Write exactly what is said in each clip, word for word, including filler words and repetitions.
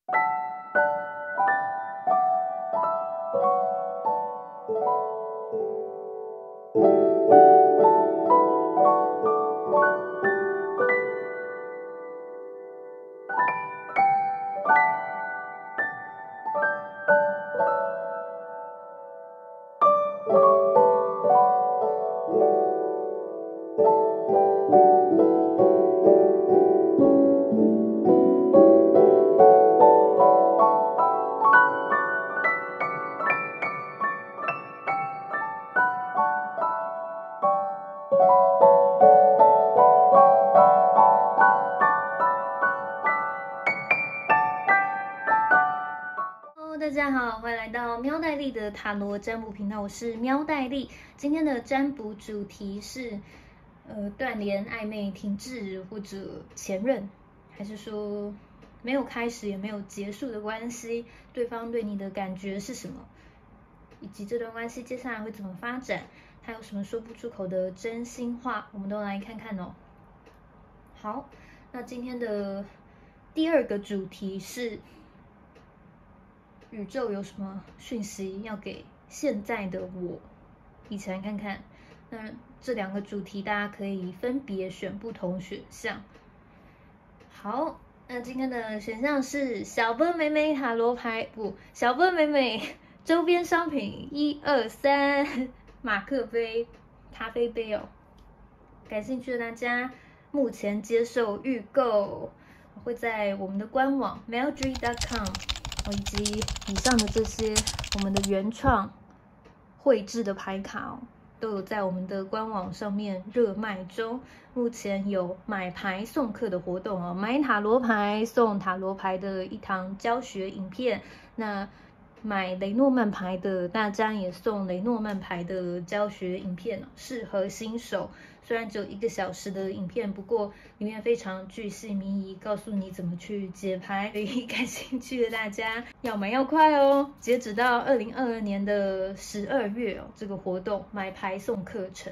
大家好，欢迎来到喵黛丽的塔罗占卜频道，我是喵黛丽。今天的占卜主题是，呃，断联、暧昧、停滞或者前任，还是说没有开始也没有结束的关系？对方对你的感觉是什么？以及这段关系接下来会怎么发展？还有什么说不出口的真心话？我们都来看看哦。好，那今天的第二个主题是。宇宙有什么讯息要给现在的我？一起来看看。那这两个主题大家可以分别选不同选项。好，那今天的选项是小波美美塔罗牌，不，小波美美周边商品一二三，马克杯、咖啡杯哦。感兴趣的大家目前接受预购，会在我们的官网 meldry dot com。以及以上的这些我们的原创绘制的牌卡哦，都有在我们的官网上面热卖中。目前有买牌送课的活动哦，买塔罗牌送塔罗牌的一堂教学影片。那买雷诺曼牌的大家也送雷诺曼牌的教学影片，适合新手。虽然只有一个小时的影片，不过里面非常巨细靡遗，告诉你怎么去解牌。所以感兴趣的大家要买要快哦！截止到二零二二年的十二月哦，这个活动买牌送课程。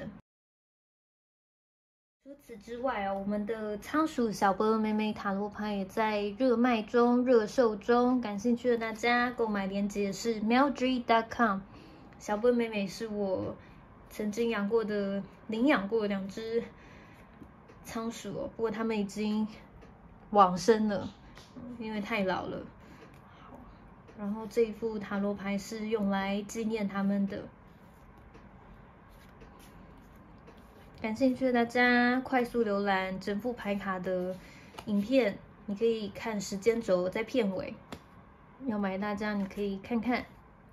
除此之外哦，我们的仓鼠小波美美塔罗牌也在热卖中、热售中。感兴趣的大家，购买链接是 meldry dot com。小波美美是我曾经养过的、领养过两只仓鼠哦，不过它们已经往生了，因为太老了。好，然后这一副塔罗牌是用来纪念它们的。感兴趣的大家快速浏览整副牌卡的影片，你可以看时间轴在片尾。要买大家你可以看看。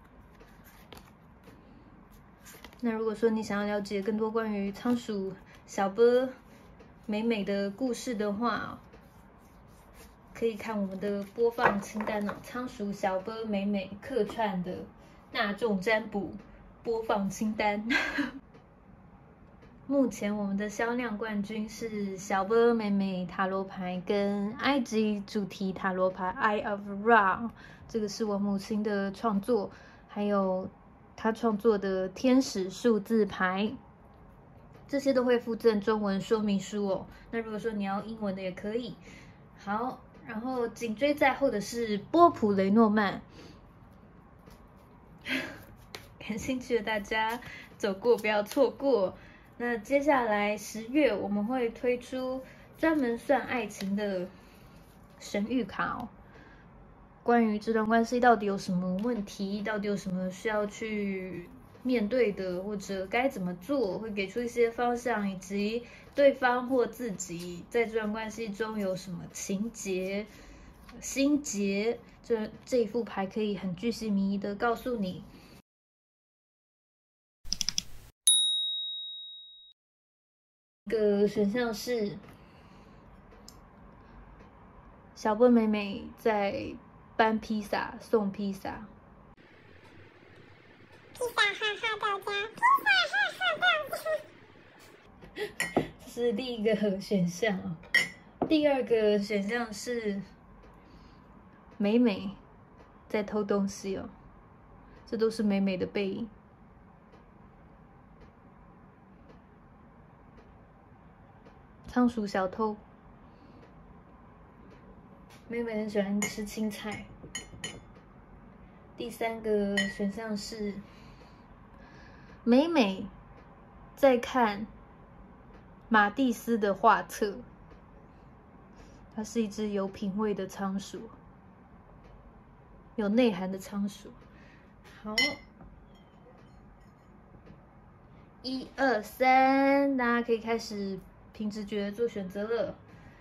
那如果说你想要了解更多关于仓鼠小波美美的故事的话，可以看我们的播放清单哦，仓鼠小波美美客串的大众占卜播放清单。目前我们的销量冠军是小波美美塔罗牌跟埃及主题塔罗牌 Eye of Ra， 这个是我母亲的创作，还有她创作的天使数字牌，这些都会附赠中文说明书哦。那如果说你要英文的也可以。好，然后紧追在后的是波普雷诺曼，感兴趣的大家走过不要错过。那接下来十月我们会推出专门算爱情的神谕卡哦，关于这段关系到底有什么问题，到底有什么需要去面对的，或者该怎么做，会给出一些方向，以及对方或自己在这段关系中有什么情节、心结，这这一副牌可以很巨细靡遗的告诉你。一个选项是小波美美在搬披萨送披萨， 披萨哈哈到家，披萨哈哈到家。 这是第一个选项啊。第二个选项是美美在偷东西哦，这都是美美的背影。仓鼠小偷， 妹妹很喜欢吃青菜。第三个选项是美美在看马蒂斯的画册，它是一只有品味的仓鼠，有内涵的仓鼠。好，一二三，大家可以开始凭直觉做选择了。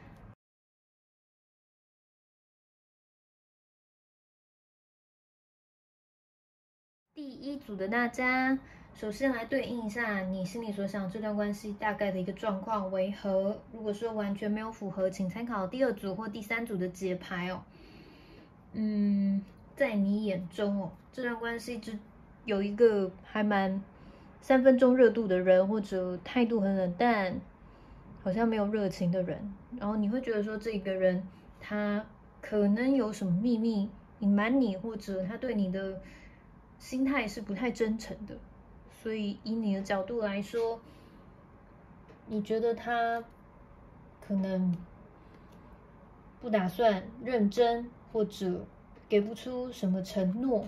第一组的大家，首先来对应一下你心里所想这段关系大概的一个状况为何。如果说完全没有符合，请参考第二组或第三组的解牌哦。嗯，在你眼中哦，这段关系就有一个还蛮三分钟热度的人，或者态度很冷淡，好像没有热情的人，然后你会觉得说这个人他可能有什么秘密隐瞒你，或者他对你的心态是不太真诚的，所以以你的角度来说，你觉得他可能不打算认真，或者给不出什么承诺，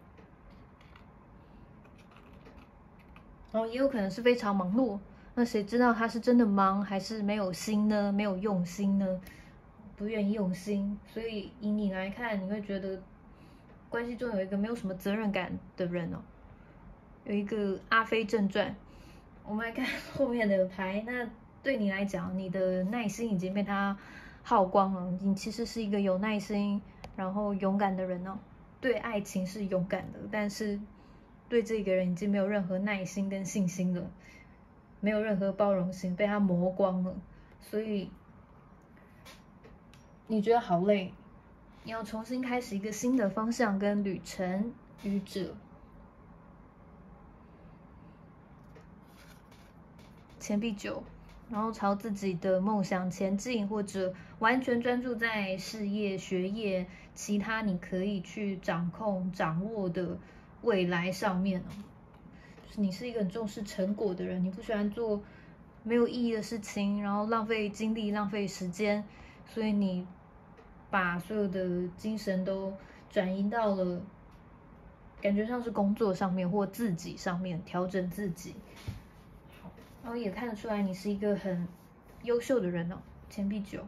然后也有可能是非常忙碌，那谁知道他是真的忙还是没有心呢？没有用心呢？不愿意用心，所以以你来看，你会觉得关系中有一个没有什么责任感的人哦，有一个阿飞正传。我们来看后面的牌，那对你来讲，你的耐心已经被他耗光了。你其实是一个有耐心，然后勇敢的人哦。对爱情是勇敢的，但是对这个人已经没有任何耐心跟信心了，没有任何包容心，被他磨光了。所以你觉得好累，你要重新开始一个新的方向跟旅程。愚者，钱币九，然后朝自己的梦想前进，或者完全专注在事业、学业、其他你可以去掌控、掌握的未来上面哦。就是你是一个很重视成果的人，你不喜欢做没有意义的事情，然后浪费精力、浪费时间，所以你把所有的精神都转移到了感觉上是工作上面或自己上面，调整自己。然后也看得出来你是一个很优秀的人哦，钱币九。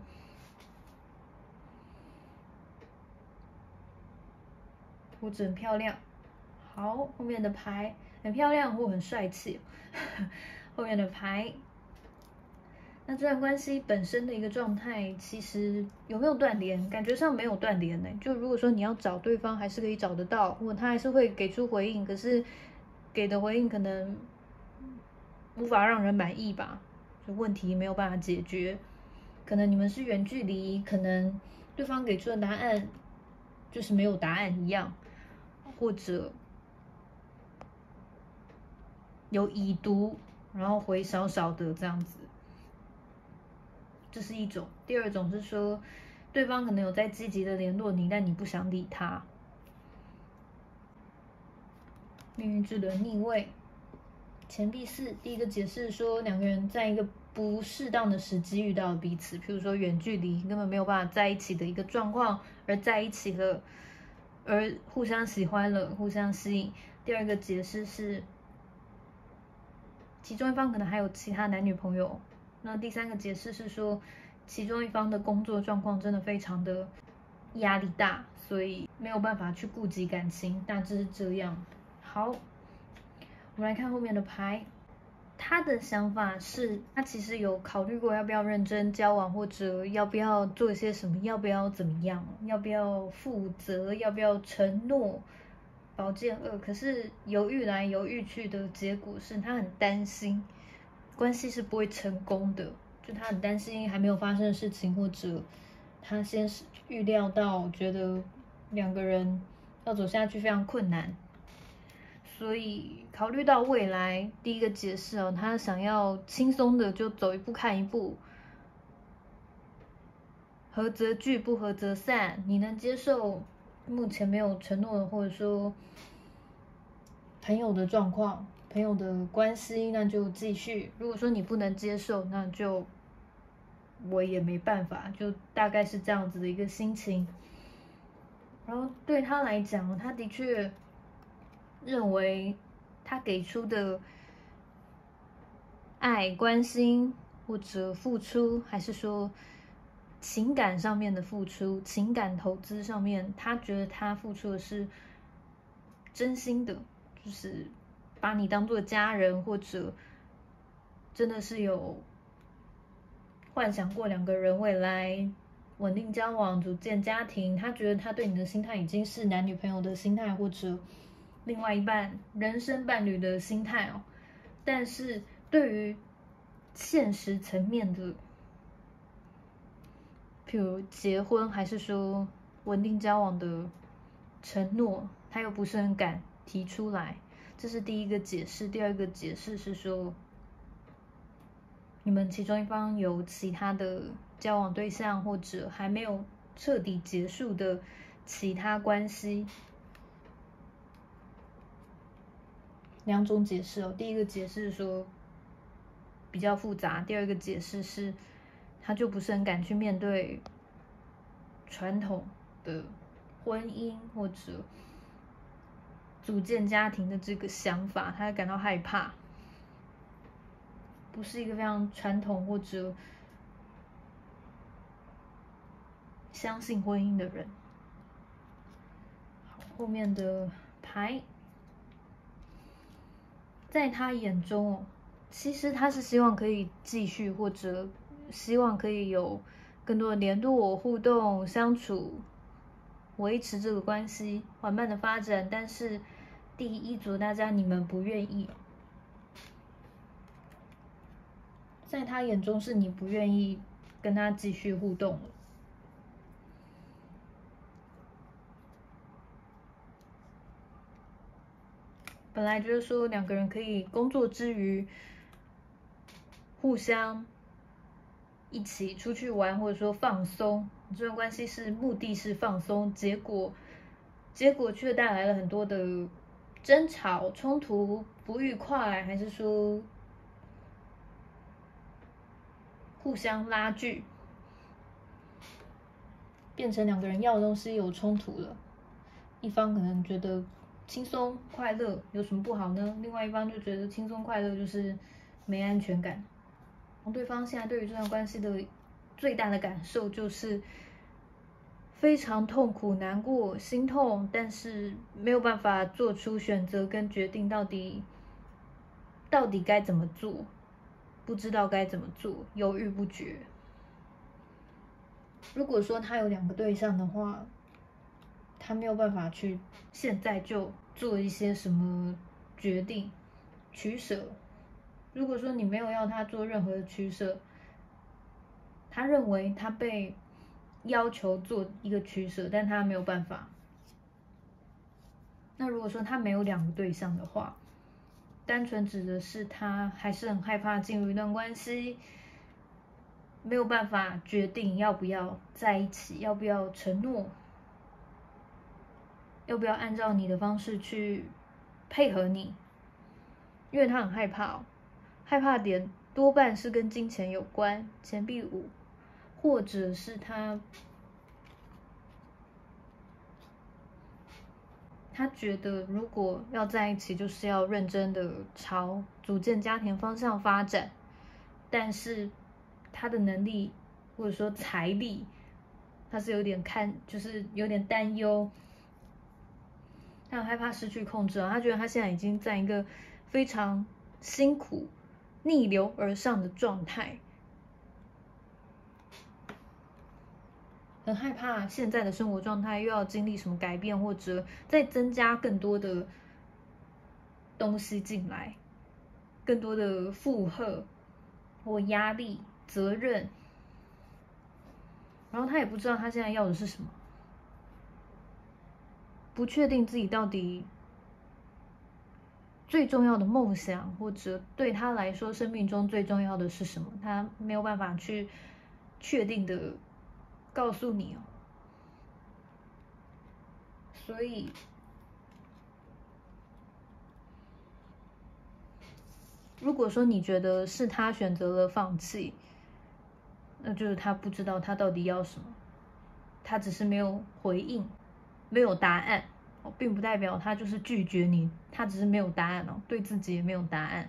图纸很漂亮。好，后面的牌很漂亮或很帅气。后面的牌，那这段关系本身的一个状态，其实有没有断联？感觉上没有断联呢。就如果说你要找对方，还是可以找得到，或者他还是会给出回应，可是给的回应可能无法让人满意吧，就问题没有办法解决。可能你们是远距离，可能对方给出的答案就是没有答案一样，或者有已读，然后回少少的这样子，这是一种。第二种是说，对方可能有在积极的联络你，但你不想理他。命运之轮逆位，钱币四，第一个解释说两个人在一个不适当的时机遇到了彼此，譬如说远距离根本没有办法在一起的一个状况，而在一起了，而互相喜欢了，互相吸引。第二个解释是，其中一方可能还有其他男女朋友。那第三个解释是说，其中一方的工作状况真的非常的压力大，所以没有办法去顾及感情，大致是这样。好，我们来看后面的牌。他的想法是，他其实有考虑过要不要认真交往，或者要不要做一些什么，要不要怎么样，要不要负责，要不要承诺。宝剑二，可是犹豫来犹豫去的结果是他很担心关系是不会成功的，就他很担心还没有发生的事情，或者他先是预料到觉得两个人要走下去非常困难，所以考虑到未来，第一个解释哦，他想要轻松的就走一步看一步，合则聚，不合则散。你能接受目前没有承诺的，或者说朋友的状况、朋友的关系，那就继续；如果说你不能接受，那就我也没办法，就大概是这样子的一个心情。然后对他来讲，他的确认为他给出的爱、关心或者付出，还是说情感上面的付出、情感投资上面，他觉得他付出的是真心的，就是把你当做家人，或者真的是有幻想过两个人未来稳定交往、组建家庭。他觉得他对你的心态已经是男女朋友的心态，或者另外一半人生伴侣的心态哦。但是对于现实层面的，譬如结婚还是说稳定交往的承诺，他又不是很敢提出来。这是第一个解释。第二个解释是说，你们其中一方有其他的交往对象，或者还没有彻底结束的其他关系。两种解释哦。第一个解释说比较复杂，第二个解释是他就不是很敢去面对传统的婚姻或者组建家庭的这个想法，他感到害怕，不是一个非常传统或者相信婚姻的人。好，后面的牌，在他眼中哦，其实他是希望可以继续，或者希望可以有更多的联络、互动、相处，维持这个关系缓慢的发展。但是第一组大家你们不愿意，在他眼中是你不愿意跟他继续互动了。本来就是说两个人可以工作之余互相一起出去玩，或者说放松，这段关系是目的是放松，结果结果却带来了很多的争吵、冲突、不愉快，还是说互相拉锯，变成两个人要的东西有冲突了。一方可能觉得轻松快乐有什么不好呢？另外一方就觉得轻松快乐就是没安全感。对方现在对于这段关系的最大的感受就是非常痛苦、难过、心痛，但是没有办法做出选择跟决定，到底到底该怎么做，不知道该怎么做，犹豫不决。如果说他有两个对象的话，他没有办法去现在就做一些什么决定、取舍。如果说你没有要他做任何的取舍，他认为他被要求做一个取舍，但他没有办法。那如果说他没有两个对象的话，单纯指的是他还是很害怕进入一段关系，没有办法决定要不要在一起，要不要承诺，要不要按照你的方式去配合你，因为他很害怕哦，害怕点多半是跟金钱有关，钱币五，或者是他他觉得如果要在一起，就是要认真的朝组建家庭方向发展，但是他的能力或者说财力，他是有点看，就是有点担忧，他很害怕失去控制啊，他觉得他现在已经在一个非常辛苦、逆流而上的状态，很害怕现在的生活状态又要经历什么改变，或者再增加更多的东西进来，更多的负荷或压力、责任，然后他也不知道他现在要的是什么，不确定自己到底最重要的梦想，或者对他来说生命中最重要的是什么，他没有办法去确定的告诉你哦。所以如果说你觉得是他选择了放弃， 那就是他不知道他到底要什么，他只是没有回应，没有答案，哦，并不代表他就是拒绝你，他只是没有答案哦，对自己也没有答案。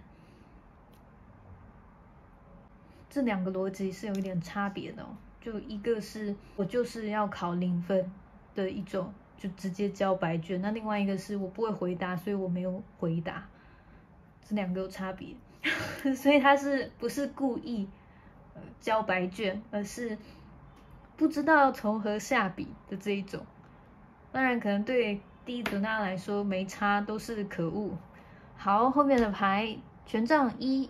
这两个逻辑是有一点差别的哦，就一个是我就是要考零分的一种，就直接交白卷，那另外一个是我不会回答，所以我没有回答，这两个有差别。所以他是不是故意呃交白卷，而是不知道从何下笔的这一种。当然可能对第一组大家来说没差，都是可恶。好，后面的牌权杖一，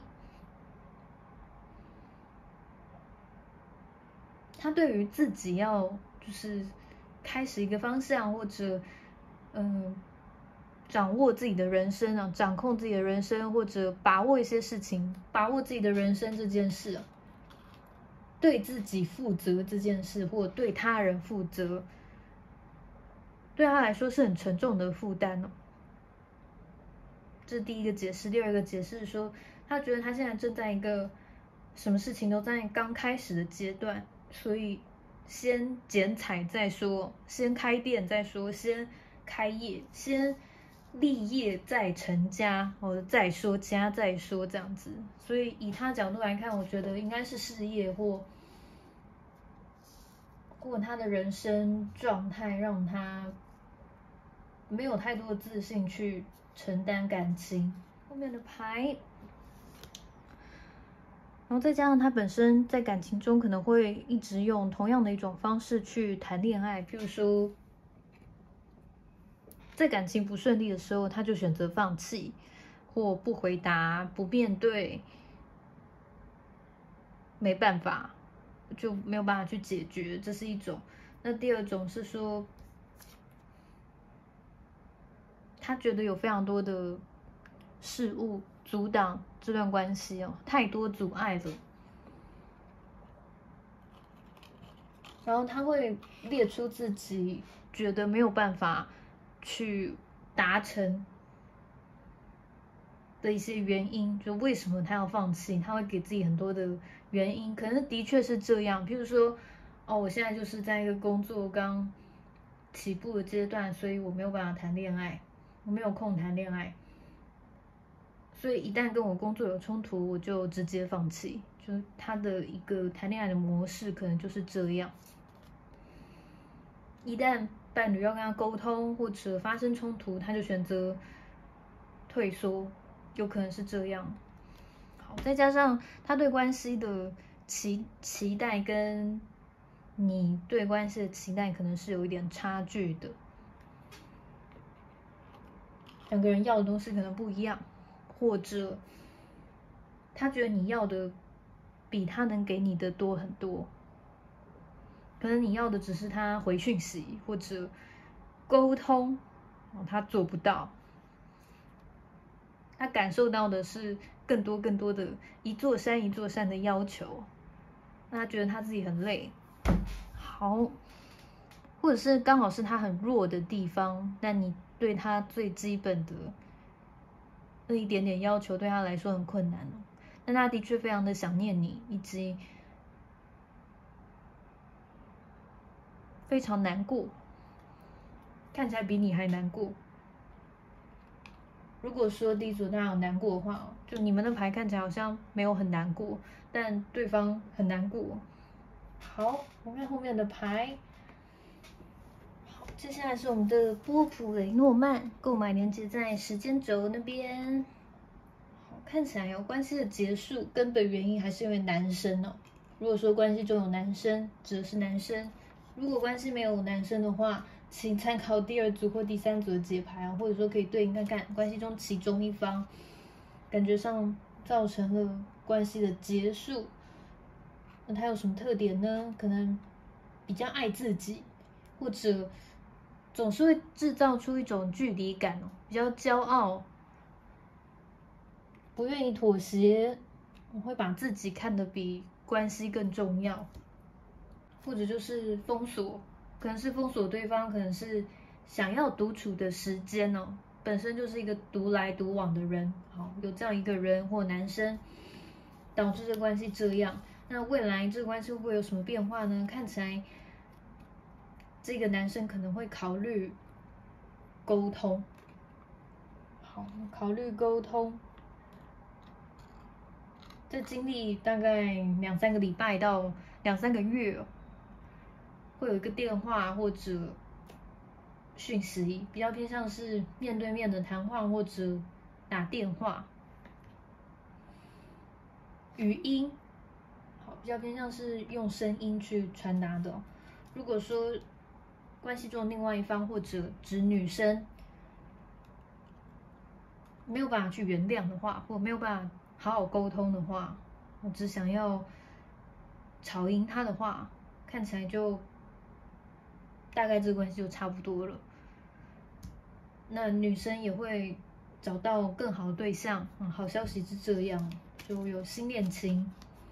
他对于自己要就是开始一个方向，或者嗯掌握自己的人生啊，掌控自己的人生，或者把握一些事情，把握自己的人生这件事啊，对自己负责这件事，或对他人负责，对他来说是很沉重的负担哦。这是第一个解释。第二个解释是说，他觉得他现在正在一个什么事情都在刚开始的阶段，所以先剪彩再说，先开店再说，先开业，先立业再成家，或者再说家再说这样子。所以以他角度来看，我觉得应该是事业或或他的人生状态让他没有太多的自信去承担感情。后面的牌，然后再加上他本身在感情中可能会一直用同样的一种方式去谈恋爱，譬如说在感情不顺利的时候，他就选择放弃或不回答、不面对，没办法，就没有办法去解决，这是一种。那第二种是说，他觉得有非常多的事物阻挡这段关系哦，太多阻碍了。然后他会列出自己觉得没有办法去达成的一些原因，就为什么他要放弃，他会给自己很多的原因，可能的确是这样。譬如说，哦，我现在就是在一个工作刚起步的阶段，所以我没有办法谈恋爱，我没有空谈恋爱，所以一旦跟我工作有冲突，我就直接放弃。就是他的一个谈恋爱的模式，可能就是这样。一旦伴侣要跟他沟通或者发生冲突，他就选择退缩，有可能是这样。好，再加上他对关系的期期待跟你对关系的期待可能是有一点差距的，两个人要的东西可能不一样，或者他觉得你要的比他能给你的多很多。可能你要的只是他回讯息或者沟通，他做不到。他感受到的是更多更多的一座山一座山的要求，那他觉得他自己很累。好，或者是刚好是他很弱的地方，但你对他最基本的那一点点要求对他来说很困难哦。但他的确非常的想念你，以及非常难过，看起来比你还难过。如果说第一组大家有难过的话，就你们的牌看起来好像没有很难过，但对方很难过。好，我们看后面的牌。好，接下来是我们的波普雷诺曼，购买链接在时间轴那边。好，看起来有关系的结束，根本原因还是因为男生哦。如果说关系中有男生，指的是男生。如果关系没有男生的话，请参考第二组或第三组的解牌啊，或者说可以对应看看关系中其中一方感觉上造成了关系的结束，那他有什么特点呢？可能比较爱自己，或者总是会制造出一种距离感哦，比较骄傲，不愿意妥协，我会把自己看得比关系更重要。或者就是封锁，可能是封锁对方，可能是想要独处的时间哦，本身就是一个独来独往的人，好，有这样一个人或男生，导致这关系这样。 那未来这个关系会不会有什么变化呢？看起来这个男生可能会考虑沟通。好，考虑沟通。这经历大概两三个礼拜到两三个月，会有一个电话或者讯息，比较偏向是面对面的谈话或者打电话。语音，好，比较偏向是用声音去传达的。如果说关系中的另外一方或者指女生没有办法去原谅的话，或没有办法好好沟通的话，我只想要吵赢他的话，看起来就大概这个关系就差不多了。那女生也会找到更好的对象，嗯，好消息是这样，就有新恋情。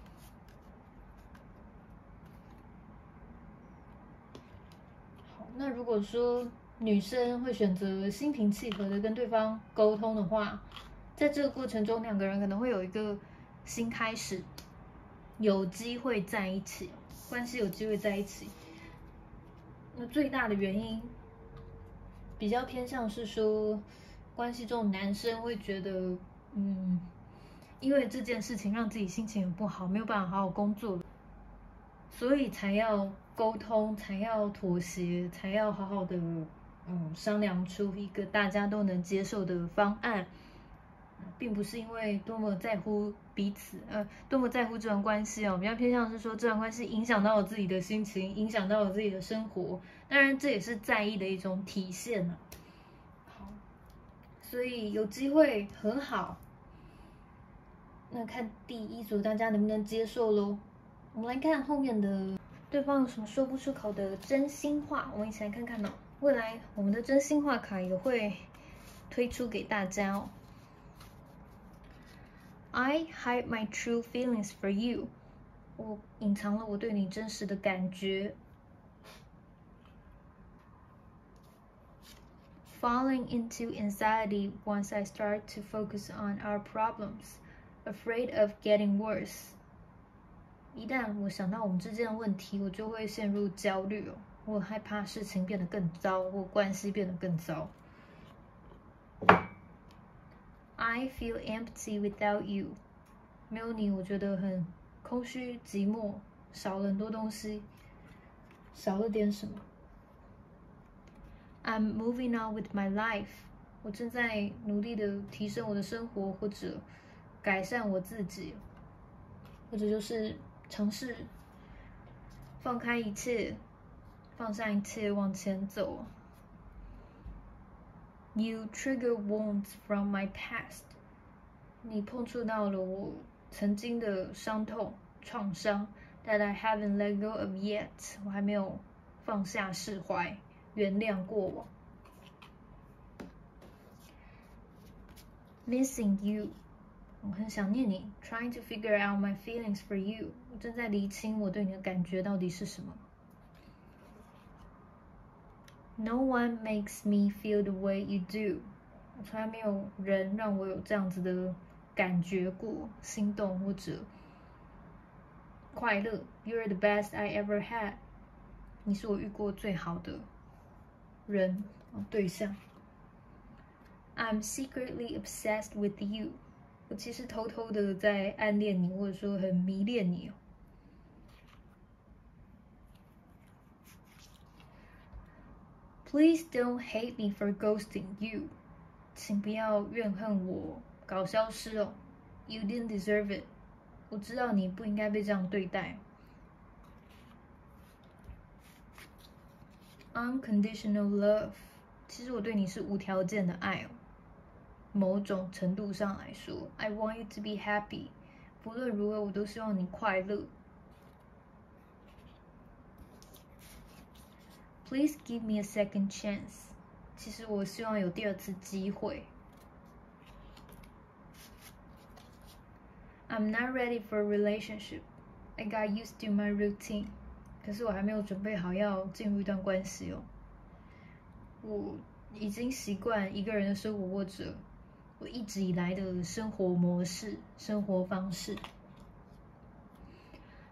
好，那如果说女生会选择心平气和的跟对方沟通的话，在这个过程中，两个人可能会有一个新开始，有机会在一起，关系有机会在一起。那最大的原因比较偏向是说，关系中男生会觉得，嗯，因为这件事情让自己心情很不好，没有办法好好工作，所以才要沟通，才要妥协，才要好好的，嗯，商量出一个大家都能接受的方案。并不是因为多么在乎彼此，呃，多么在乎这段关系哦，比较偏向是说这段关系影响到我自己的心情，影响到我自己的生活，当然这也是在意的一种体现呢、啊。好，所以有机会和好，那看第一组大家能不能接受咯。我们来看后面的对方有什么说不出口的真心话，我们一起来看看哦。未来我们的真心话卡也会推出给大家哦。I hide my true feelings for you. 我隐藏了我对你真实的感觉。Falling into anxiety once I start to focus on our problems, afraid of getting worse. 一旦我想到我们之间的问题，我就会陷入焦虑哦。我害怕事情变得更糟，或关系变得更糟。I feel empty without you. 没有你，我觉得很空虚、寂寞，少了很多东西，少了点什么。I'm moving on with my life. 我正在努力的提升我的生活，或者改善我自己，或者就是尝试放开一切，放下一切，往前走。You trigger wounds from my past. 你碰触到了我曾经的伤痛、创伤 that I haven't let go of yet. 我还没有放下、释怀、原谅过往。Missing you. 我很想念你。Trying to figure out my feelings for you. 我正在厘清我对你的感觉到底是什么。No one makes me feel the way you do. 从来没有人让我有这样子的感觉过，心动或者快乐。You're the best I ever had. 你是我遇过最好的人，对象。I'm secretly obsessed with you. 我其实偷偷的在暗恋你，或者说很迷恋你。Please don't hate me for ghosting you. 请不要怨恨我搞消失哦。You didn't deserve it. 我知道你不应该被这样对待。Unconditional love. 其实我对你是无条件的爱哦。某种程度上来说 ，I want you to be happy. 不论如何，我都希望你快乐。Please give me a second chance. 其实我希望有第二次机会。I'm not ready for a relationship. I got used to my routine. 可是我还没有准备好要进入一段关系哦。我已经习惯一个人的生活，或者我一直以来的生活模式、生活方式。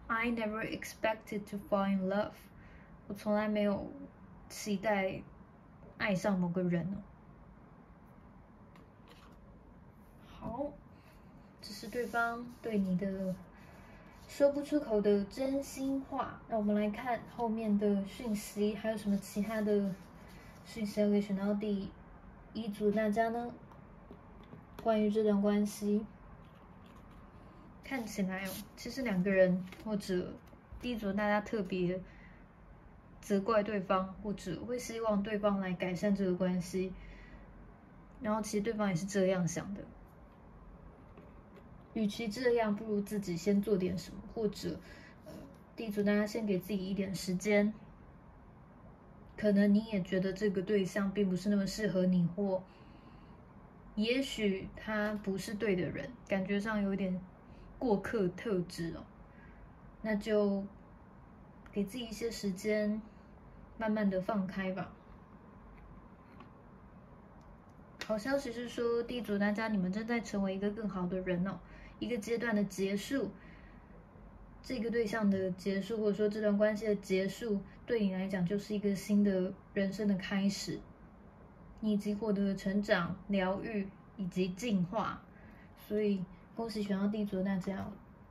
I never expected to fall in love。我从来没有期待爱上某个人哦。好，这是对方对你的说不出口的真心话。那我们来看后面的讯息，还有什么其他的讯息要给选到第一组大家呢？关于这段关系，看起来哦，其实两个人或者第一组大家特别责怪对方，或者会希望对方来改善这个关系，然后其实对方也是这样想的。与其这样，不如自己先做点什么，或者，呃，第一组大家先给自己一点时间。可能你也觉得这个对象并不是那么适合你，或也许他不是对的人，感觉上有点过客特质哦，那就给自己一些时间，慢慢的放开吧。好消息是说，第一组大家你们正在成为一个更好的人哦，一个阶段的结束，这个对象的结束，或者说这段关系的结束，对你来讲就是一个新的人生的开始。你已经获得了成长、疗愈以及进化，所以恭喜选到第一组的大家。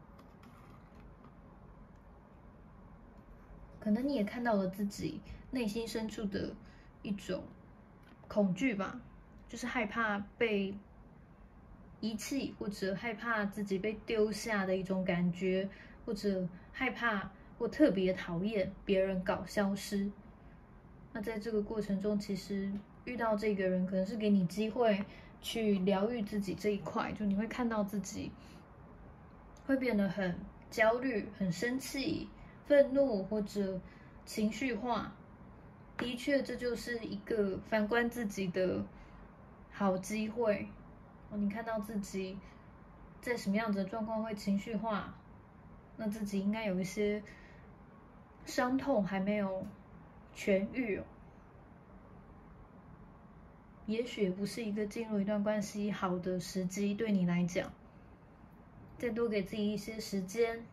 可能你也看到了自己内心深处的一种恐惧吧，就是害怕被遗弃，或者害怕自己被丢下的一种感觉，或者害怕或特别讨厌别人搞消失。那在这个过程中，其实遇到这个人可能是给你机会去疗愈自己这一块，就你会看到自己会变得很焦虑、很生气、愤怒或者情绪化。的确，这就是一个反观自己的好机会。你看到自己在什么样子的状况会情绪化，那自己应该有一些伤痛还没有痊愈哦。也许也不是一个进入一段关系好的时机，对你来讲，再多给自己一些时间。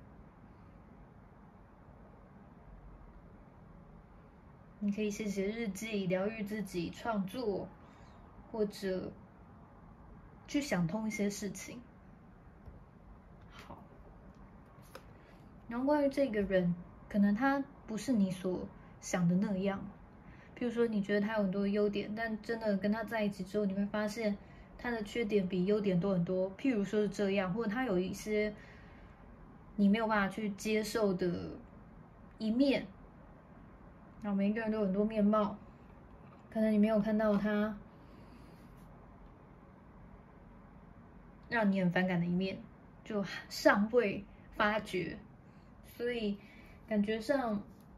你可以写写日记，疗愈自己，创作，或者去想通一些事情。好，然后关于这个人，可能他不是你所想的那样。譬如说，你觉得他有很多优点，但真的跟他在一起之后，你会发现他的缺点比优点多很多。譬如说是这样，或者他有一些你没有办法去接受的一面。然后每一个人都有很多面貌，可能你没有看到他让你很反感的一面，就尚未发觉，所以感觉上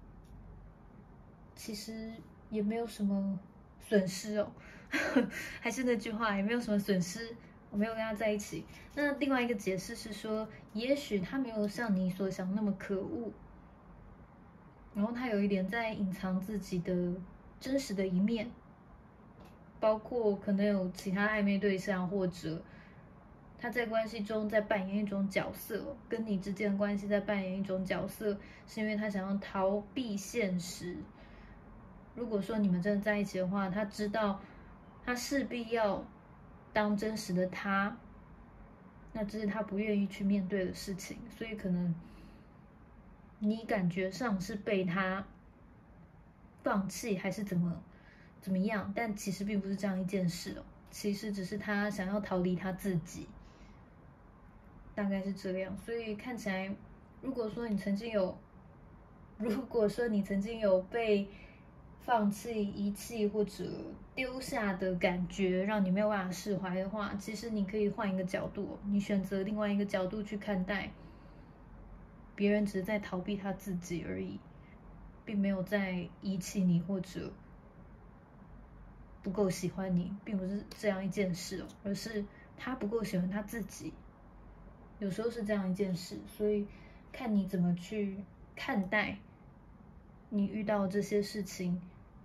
其实也没有什么损失哦。还是那句话，也没有什么损失，我没有跟他在一起。那另外一个解释是说，也许他没有像你所想那么可恶，然后他有一点在隐藏自己的真实的一面，包括可能有其他暧昧对象，或者他在关系中在扮演一种角色，跟你之间的关系在扮演一种角色，是因为他想要逃避现实。如果说你们真的在一起的话，他知道他势必要当真实的他，那这是他不愿意去面对的事情，所以可能你感觉上是被他放弃还是怎么怎么样，但其实并不是这样一件事哦，其实只是他想要逃离他自己，大概是这样。所以看起来，如果说你曾经有，如果说你曾经有被放弃、遗弃或者丢下的感觉，让你没有办法释怀的话，其实你可以换一个角度，你选择另外一个角度去看待，别人只是在逃避他自己而已，并没有在遗弃你或者不够喜欢你，并不是这样一件事哦，而是他不够喜欢他自己，有时候是这样一件事，所以看你怎么去看待你遇到这些事情。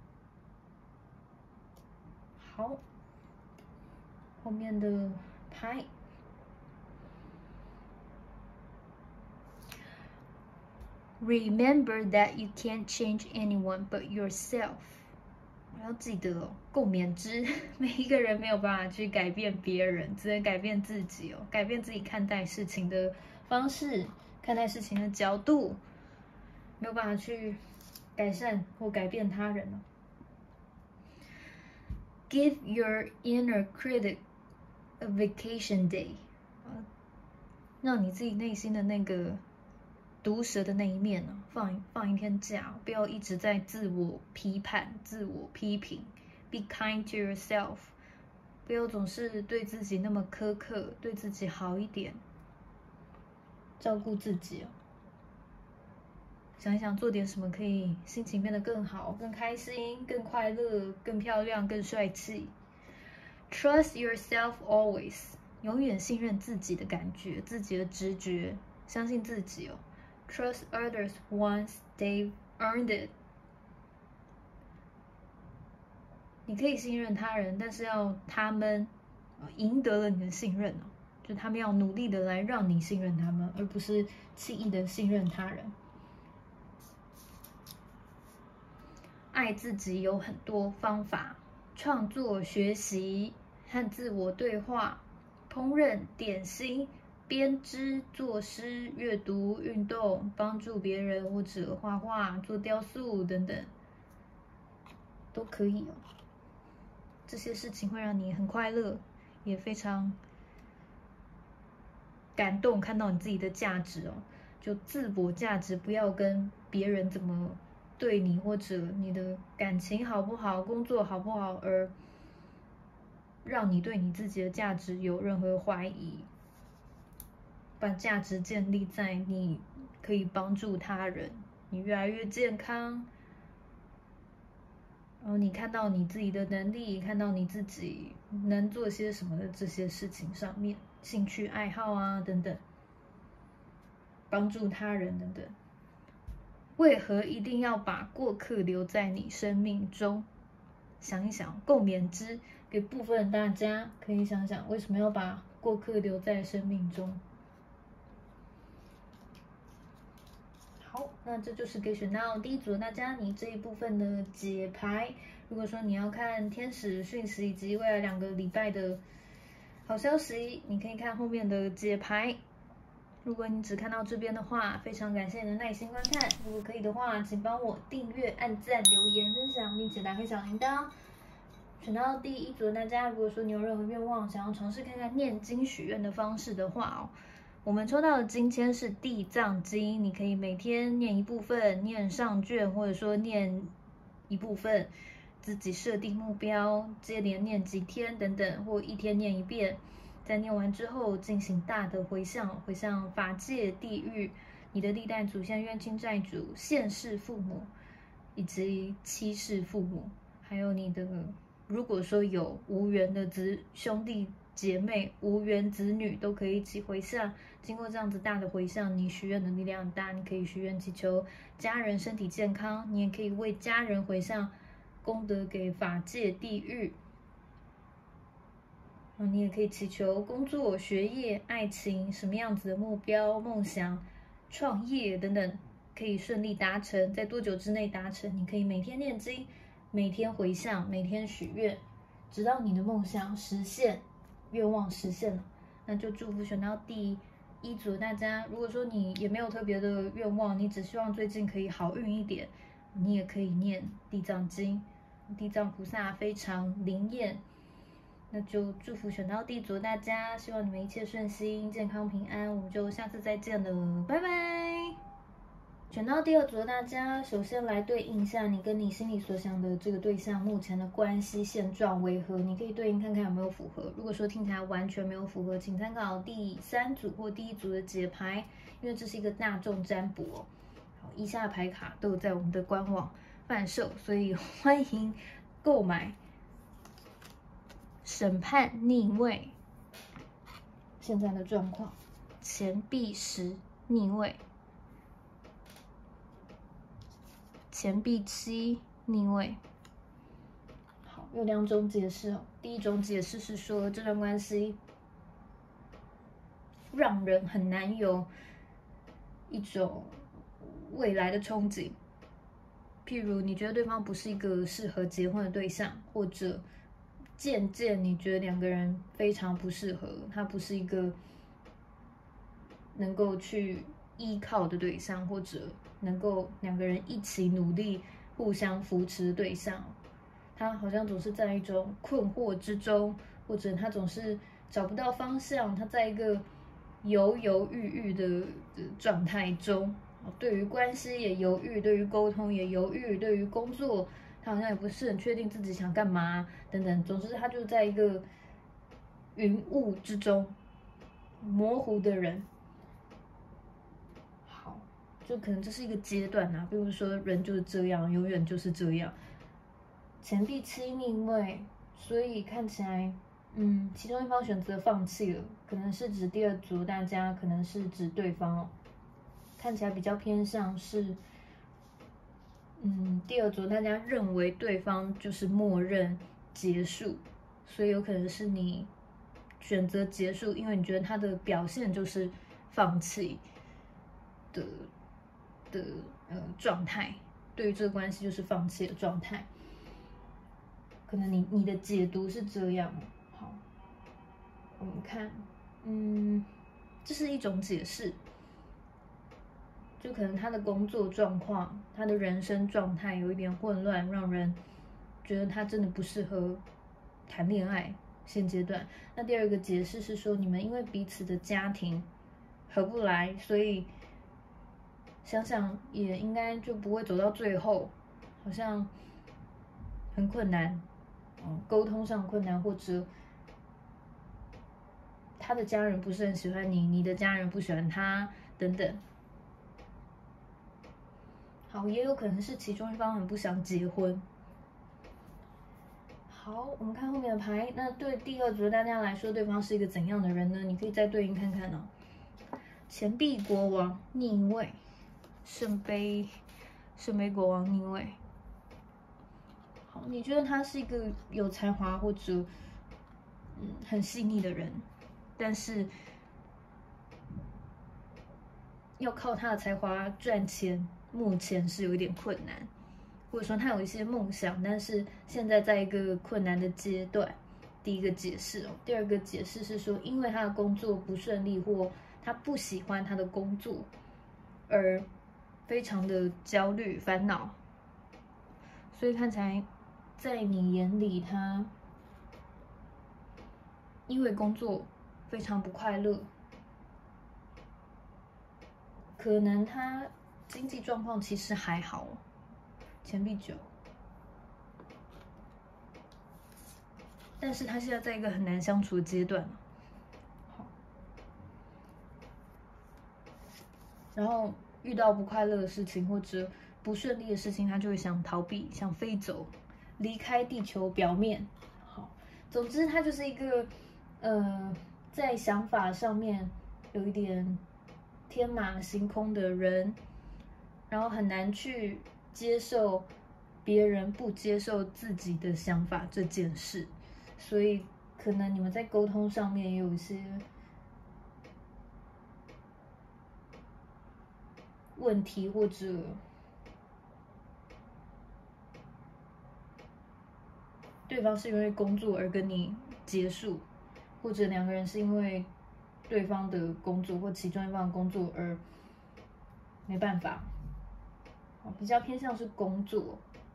好，后面的牌 Remember that you can't change anyone but yourself. 要记得哦，共勉之，每一个人没有办法去改变别人，只能改变自己哦，改变自己看待事情的方式，看待事情的角度，没有办法去改善或改变他人哦。Give your inner critic a vacation day. 让你自己内心的那个毒舌的那一面呢，放放一天假，不要一直在自我批判、自我批评。Be kind to yourself， 不要总是对自己那么苛刻，对自己好一点，照顾自己哦。想一想做点什么可以心情变得更好、更开心、更快乐、更漂亮、更帅气。Trust yourself always， 永远信任自己的感觉、自己的直觉，相信自己哦。Trust others once they've earned it。你可以信任他人，但是要他们赢得了你的信任哦，就他们要努力的来让你信任他们，而不是轻易的信任他人。爱自己有很多方法，创作、学习和自我对话，烹饪、点心。编织、作诗、阅读、运动、帮助别人或者画画、做雕塑等等，都可以哦。这些事情会让你很快乐，也非常感动，看到你自己的价值哦。就自我价值，不要跟别人怎么对你，或者你的感情好不好、工作好不好，而让你对你自己的价值有任何怀疑。把价值建立在你可以帮助他人，你越来越健康，然后你看到你自己的能力，看到你自己能做些什么的这些事情上面，兴趣爱好啊等等，帮助他人等等。为何一定要把过客留在你生命中？想一想，共勉之，给部分大家可以想想，为什么要把过客留在生命中？好，那这就是给选到第一组的大家你这一部分的解牌。如果说你要看天使讯息以及未来两个礼拜的好消息，你可以看后面的解牌。如果你只看到这边的话，非常感谢你的耐心观看。如果可以的话，请帮我订阅、按赞、留言、分享，并且打开小铃铛。选到第一组的大家，如果说你有任何愿望，想要尝试看看念经许愿的方式的话哦。我们抽到的经签是地藏经，你可以每天念一部分，念上卷，或者说念一部分，自己设定目标，接连念几天等等，或一天念一遍。在念完之后，进行大的回向，回向法界、地狱、你的历代祖先、冤亲债主、现世父母，以及七世父母，还有你的，如果说有无缘的子兄弟姐妹、无缘子女，都可以一起回向。经过这样子大的回向，你许愿的力量很大，你可以许愿祈求家人身体健康，你也可以为家人回向功德给法界、地狱。你也可以祈求工作、学业、爱情，什么样子的目标、梦想、创业等等，可以顺利达成，在多久之内达成？你可以每天念经，每天回向，每天许愿，直到你的梦想实现，愿望实现了，那就祝福选到第一组的大家。如果说你也没有特别的愿望，你只希望最近可以好运一点，你也可以念地藏经，地藏菩萨非常灵验。那就祝福选到第一组的大家，希望你们一切顺心、健康平安。我们就下次再见了，拜拜。选到第二组的大家，首先来对应一下你跟你心里所想的这个对象目前的关系现状为何，你可以对应看看有没有符合。如果说听起来完全没有符合，请参考第三组或第一组的解牌，因为这是一个大众占卜哦。好，以下牌卡都有在我们的官网贩售，所以欢迎购买。审判逆位，现在的状况，钱币十逆位，钱币七逆位。好，有两种解释哦。第一种解释是说，这段关系让人很难有一种未来的憧憬。譬如你觉得对方不是一个适合结婚的对象，或者渐渐你觉得两个人非常不适合，他不是一个能够去依靠的对象，或者能够两个人一起努力、互相扶持的对象。他好像总是在一种困惑之中，或者他总是找不到方向，他在一个犹犹豫豫的状态中。对于关系也犹豫，对于沟通也犹豫，对于工作他好像也不是很确定自己想干嘛等等。总之，他就在一个云雾之中，模糊的人。好，就可能这是一个阶段啊，比如说人就是这样，永远就是这样。钱币七逆位，所以看起来，嗯，其中一方选择放弃了，可能是指第二组大家，可能是指对方哦。看起来比较偏向是，嗯，第二组大家认为对方就是默认结束，所以有可能是你选择结束，因为你觉得他的表现就是放弃的的呃状态，对于这个关系就是放弃的状态。可能你你的解读是这样。好，我们看，嗯，这是一种解释。就可能他的工作状况，他的人生状态有一点混乱，让人觉得他真的不适合谈恋爱现阶段。那第二个解释是说，你们因为彼此的家庭合不来，所以想想也应该就不会走到最后，好像很困难，嗯，沟通上困难，或者他的家人不是很喜欢你，你的家人不喜欢他等等。好，也有可能是其中一方很不想结婚。好，我们看后面的牌。那对第二组大家来说，对方是一个怎样的人呢？你可以再对应看看哦。钱币国王逆位，圣杯，圣杯国王逆位。好，你觉得他是一个有才华或者嗯很细腻的人，但是要靠他的才华赚钱。目前是有一点困难，或者说他有一些梦想，但是现在在一个困难的阶段。第一个解释哦，第二个解释是说，因为他的工作不顺利，或他不喜欢他的工作，而非常的焦虑烦恼，所以看起来在你眼里，他因为工作非常不快乐，可能他经济状况其实还好。钱币九，但是他现在在一个很难相处的阶段。好，然后遇到不快乐的事情或者不顺利的事情，他就会想逃避，想飞走，离开地球表面。好，总之他就是一个呃，在想法上面有一点天马行空的人，然后很难去接受别人不接受自己的想法这件事，所以可能你们在沟通上面也有一些问题，或者对方是因为工作而跟你结束，或者两个人是因为对方的工作或其中一方的工作而没办法。比较偏向是工作。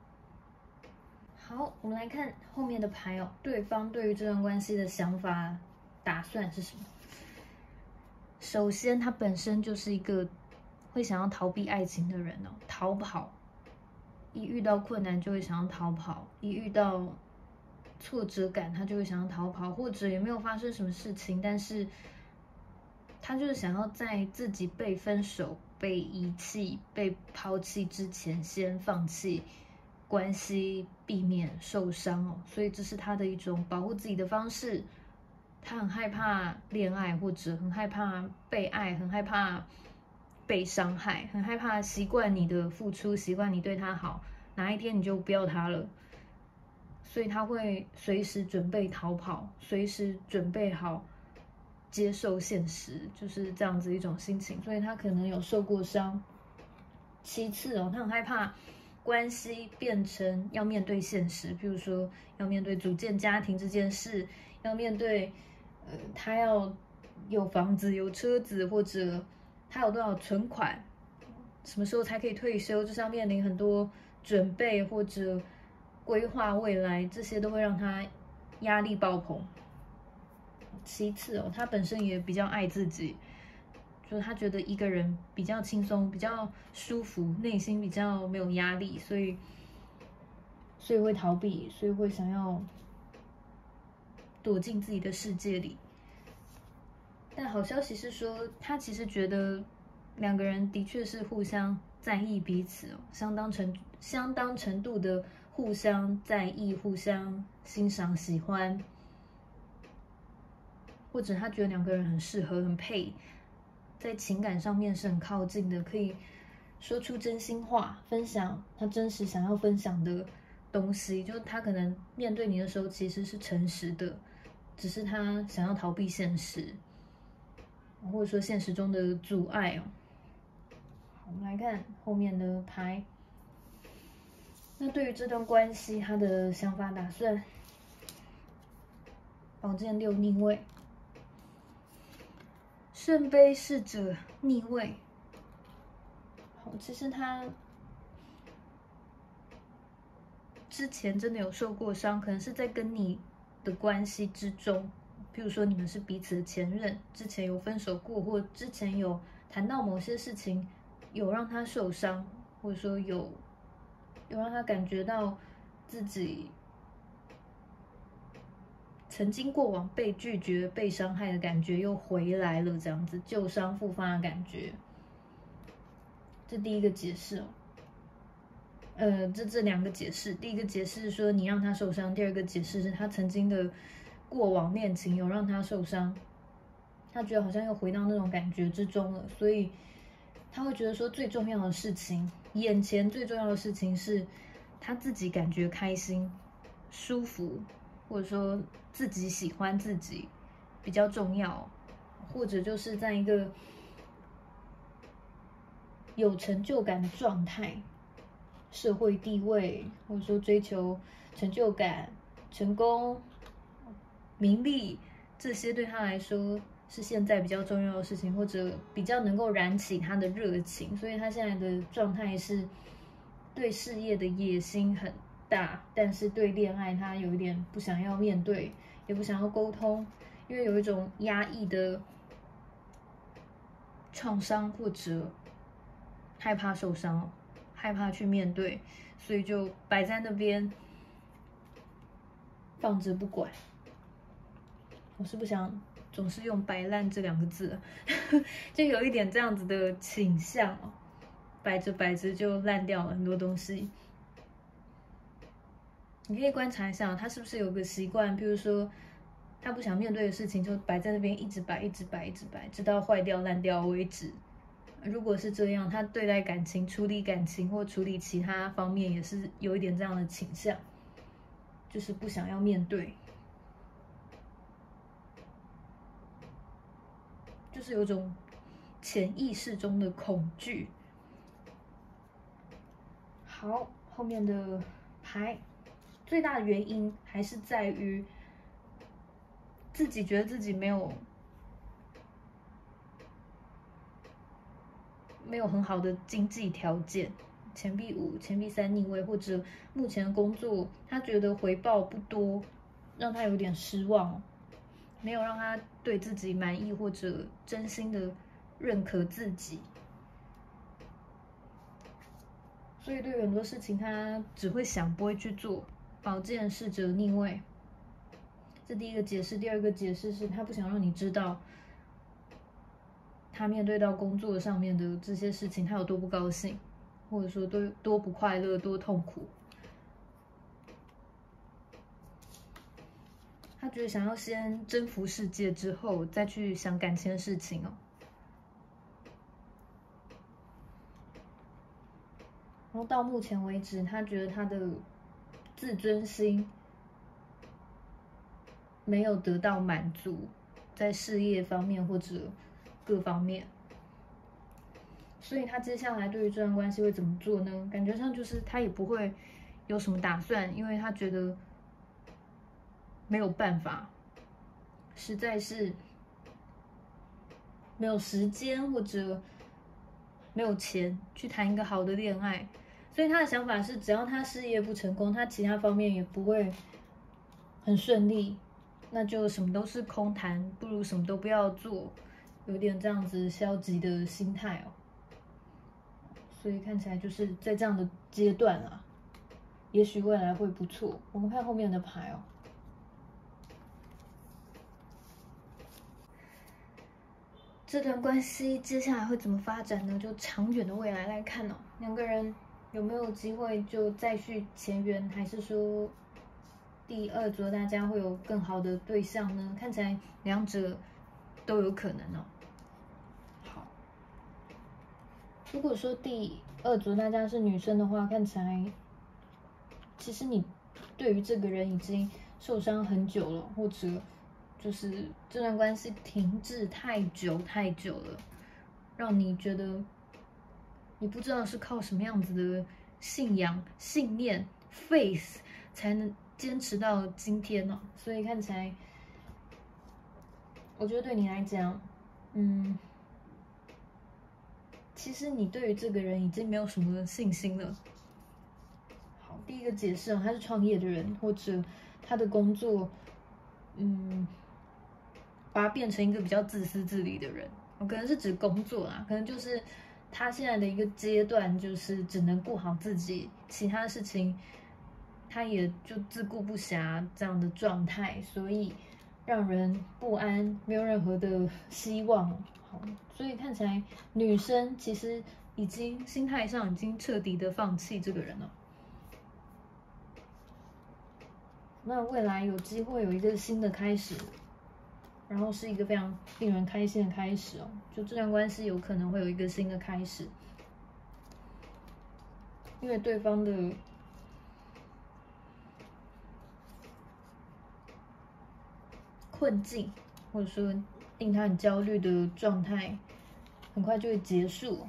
好，我们来看后面的牌哦，对方对于这段关系的想法、打算是什么？首先，他本身就是一个会想要逃避爱情的人哦，逃跑。一遇到困难就会想要逃跑，一遇到挫折感他就会想要逃跑，或者也没有发生什么事情，但是他就是想要在自己被分手、被遗弃、被抛弃之前先放弃关系，避免受伤哦。所以这是他的一种保护自己的方式。他很害怕恋爱，或者很害怕被爱，很害怕被伤害，很害怕习惯你的付出，习惯你对他好，哪一天你就不要他了。所以他会随时准备逃跑，随时准备好接受现实，就是这样子一种心情。所以他可能有受过伤， 其次哦，他很害怕关系变成要面对现实，比如说要面对组建家庭这件事，要面对呃他要有房子、有车子，或者他有多少存款，什么时候才可以退休，就是要面临很多准备或者规划未来，这些都会让他压力爆棚。其次哦，他本身也比较爱自己。就是他觉得一个人比较轻松，比较舒服，内心比较没有压力，所以所以会逃避，所以会想要躲进自己的世界里。但好消息是说，他其实觉得两个人的确是互相在意彼此哦，相当程相当程度的互相在意、互相欣赏、喜欢，或者他觉得两个人很适合、很配。在情感上面是很靠近的，可以说出真心话，分享他真实想要分享的东西。就是他可能面对你的时候其实是诚实的，只是他想要逃避现实，或者说现实中的阻碍哦。我们来看后面的牌。那对于这段关系，他的想法打算，宝剑六逆位。圣杯侍者逆位，好，其实他之前真的有受过伤，可能是在跟你的关系之中，譬如说你们是彼此的前任，之前有分手过，或之前有谈到某些事情，有让他受伤，或者说有有让他感觉到自己曾经过往被拒绝、被伤害的感觉又回来了，这样子旧伤复发的感觉。这第一个解释哦。呃，这这两个解释，第一个解释是说你让他受伤，第二个解释是他曾经的过往恋情有让他受伤，他觉得好像又回到那种感觉之中了，所以他会觉得说最重要的事情，眼前最重要的事情是他自己感觉开心、舒服，或者说自己喜欢自己比较重要，或者就是在一个有成就感的状态。社会地位，或者说追求成就感、成功、名利，这些对他来说是现在比较重要的事情，或者比较能够燃起他的热情。所以他现在的状态是对事业的野心很大，但是对恋爱他有一点不想要面对，也不想要沟通，因为有一种压抑的创伤，或者害怕受伤。害怕去面对，所以就摆在那边放着不管。我是不想总是用摆烂这两个字，就有一点这样子的倾向哦，摆着摆着就烂掉了很多东西。你可以观察一下，他是不是有个习惯，比如说他不想面对的事情，就摆在那边一直摆、一直摆、一直摆，直到坏掉、烂掉为止。如果是这样，他对待感情、处理感情或处理其他方面也是有一点这样的倾向，就是不想要面对，就是有种潜意识中的恐惧。好，后面的牌，最大的原因还是在于自己觉得自己没有。没有很好的经济条件，钱币五、钱币三逆位，或者目前工作他觉得回报不多，让他有点失望，没有让他对自己满意，或者真心的认可自己，所以对于很多事情他只会想不会去做。宝剑侍者逆位，这第一个解释，第二个解释是他不想让你知道。他面对到工作上面的这些事情，他有多不高兴，或者说多多不快乐、多痛苦。他觉得想要先征服世界之后，再去想感情的事情哦。然后到目前为止，他觉得他的自尊心没有得到满足，在事业方面或者各方面， 所以他接下来对于这段关系会怎么做呢？感觉上就是他也不会有什么打算，因为他觉得没有办法，实在是没有时间或者没有钱去谈一个好的恋爱。所以他的想法是，只要他事业不成功，他其他方面也不会很顺利，那就什么都是空谈，不如什么都不要做，有点这样子消极的心态哦。所以看起来就是在这样的阶段啊，也许未来会不错。我们看后面的牌哦，这段关系接下来会怎么发展呢？就长远的未来来看哦，两个人有没有机会就再续前缘，还是说第二组大家会有更好的对象呢？看起来两者都有可能哦。好，如果说第二组大家是女生的话，看起来其实你对于这个人已经受伤很久了，或者就是这段关系停滞太久太久了，让你觉得你不知道是靠什么样子的信仰、信念、faith 才能坚持到今天呢、哦？所以看起来，我觉得对你来讲，嗯，其实你对于这个人已经没有什么信心了。好，第一个解释啊，他是创业的人，或者他的工作，嗯，把他变成一个比较自私自利的人。可能是指工作啦，可能就是他现在的一个阶段，就是只能顾好自己，其他事情他也就自顾不暇这样的状态，所以让人不安，没有任何的希望。好，所以看起来女生其实已经心态上已经彻底的放弃这个人了。那未来有机会有一个新的开始，然后是一个非常令人开心的开始哦，就这段关系有可能会有一个新的开始，因为对方的困境或者说令他很焦虑的状态，很快就会结束。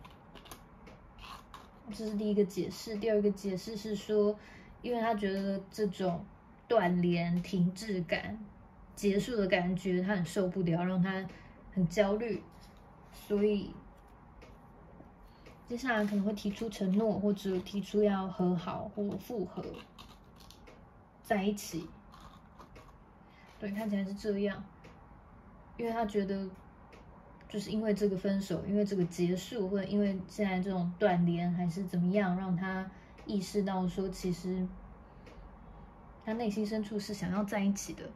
这是第一个解释。第二个解释是说，因为他觉得这种断联、停滞感、结束的感觉，他很受不了，让他很焦虑，所以接下来可能会提出承诺，或者提出要和好或复合在一起。对，看起来是这样，因为他觉得，就是因为这个分手，因为这个结束，或者因为现在这种断联，还是怎么样，让他意识到说，其实他内心深处是想要在一起的。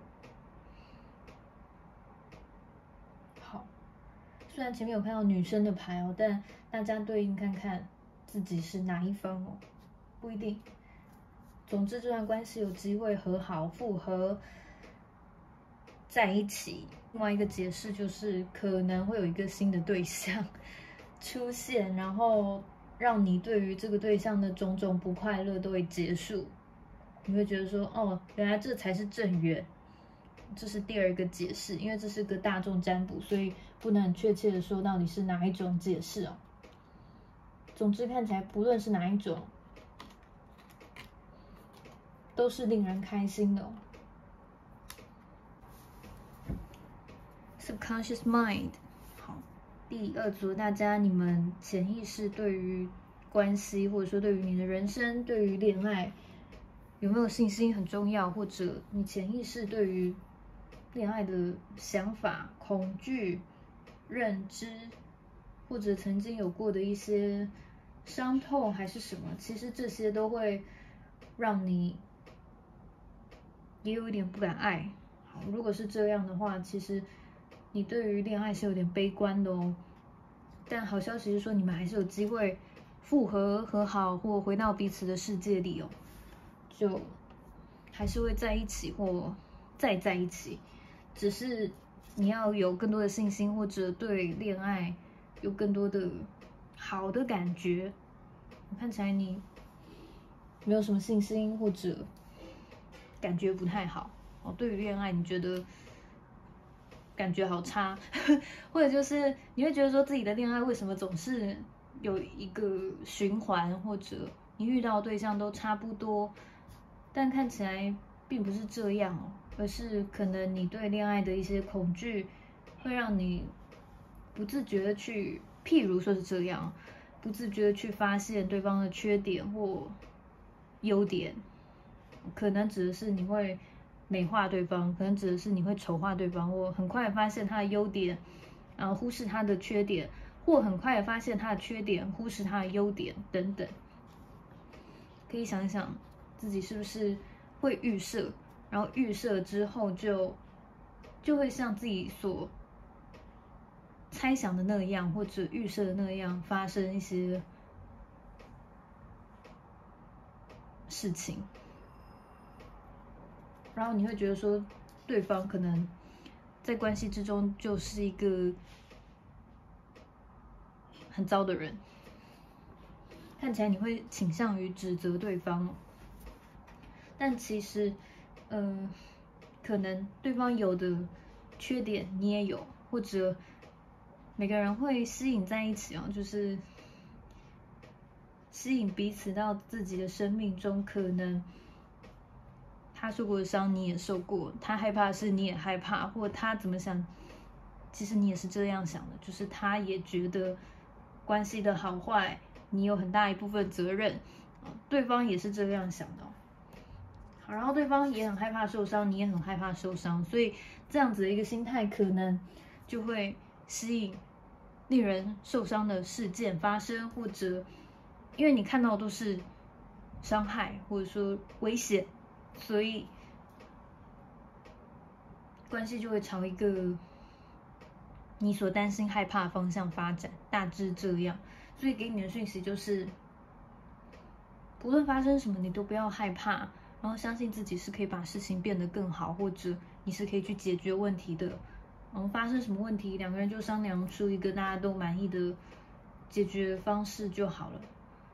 好，虽然前面有看到女生的牌哦，但大家对应看看自己是哪一方哦，不一定。总之，这段关系有机会和好、复合在一起。另外一个解释就是可能会有一个新的对象出现，然后让你对于这个对象的种种不快乐都会结束。你会觉得说，哦，原来这才是正缘。这是第二个解释，因为这是个大众占卜，所以不能很确切的说到底是哪一种解释哦。总之看起来，不论是哪一种，都是令人开心的哦。Subconscious mind， 好，第二组大家，你们潜意识对于关系，或者说对于你的人生，对于恋爱，有没有信心很重要，或者你潜意识对于恋爱的想法、恐惧、认知，或者曾经有过的一些伤痛还是什么，其实这些都会让你也有一点不敢爱。好，如果是这样的话，其实你对于恋爱是有点悲观的哦。但好消息是说，你们还是有机会复合、和好，或回到彼此的世界里哦。就还是会在一起，或再在一起，只是你要有更多的信心，或者对恋爱有更多的好的感觉。我看起来你没有什么信心，或者感觉不太好哦。对于恋爱，你觉得感觉好差，或者就是你会觉得说自己的恋爱为什么总是有一个循环，或者你遇到的对象都差不多，但看起来并不是这样哦，而是可能你对恋爱的一些恐惧，会让你不自觉的去，譬如说是这样，不自觉的去发现对方的缺点或优点，可能指的是你会美化对方，可能指的是你会丑化对方，或很快发现他的优点，然后忽视他的缺点，或很快发现他的缺点，忽视他的优点等等。可以想一想自己是不是会预设，然后预设之后就就会像自己所猜想的那样，或者预设的那样发生一些事情，然后你会觉得说对方可能在关系之中就是一个很糟的人，看起来你会倾向于指责对方，但其实，嗯、呃，可能对方有的缺点你也有，或者每个人会吸引在一起哦，就是吸引彼此到自己的生命中，可能他受过的伤你也受过，他害怕的事你也害怕，或他怎么想，其实你也是这样想的，就是他也觉得关系的好坏你有很大一部分责任，对方也是这样想的哦。好，然后对方也很害怕受伤，你也很害怕受伤，所以这样子的一个心态可能就会吸引令人受伤的事件发生，或者因为你看到的都是伤害或者说危险，所以关系就会朝一个你所担心害怕的方向发展，大致这样。所以给你的讯息就是，不论发生什么，你都不要害怕，然后相信自己是可以把事情变得更好，或者你是可以去解决问题的。嗯，发生什么问题，两个人就商量出一个大家都满意的解决方式就好了。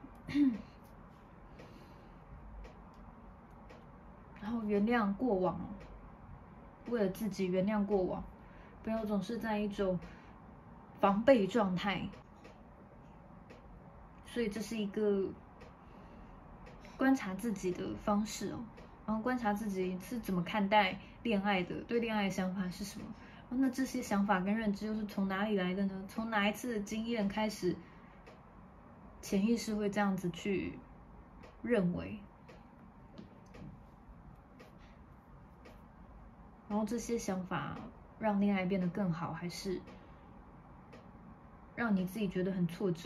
然后原谅过往，为了自己原谅过往，不要总是在一种防备状态。所以这是一个观察自己的方式哦，然后观察自己是怎么看待恋爱的，对恋爱的想法是什么。那这些想法跟认知又是从哪里来的呢？从哪一次的经验开始，潜意识会这样子去认为？然后这些想法让恋爱变得更好，还是让你自己觉得很挫折？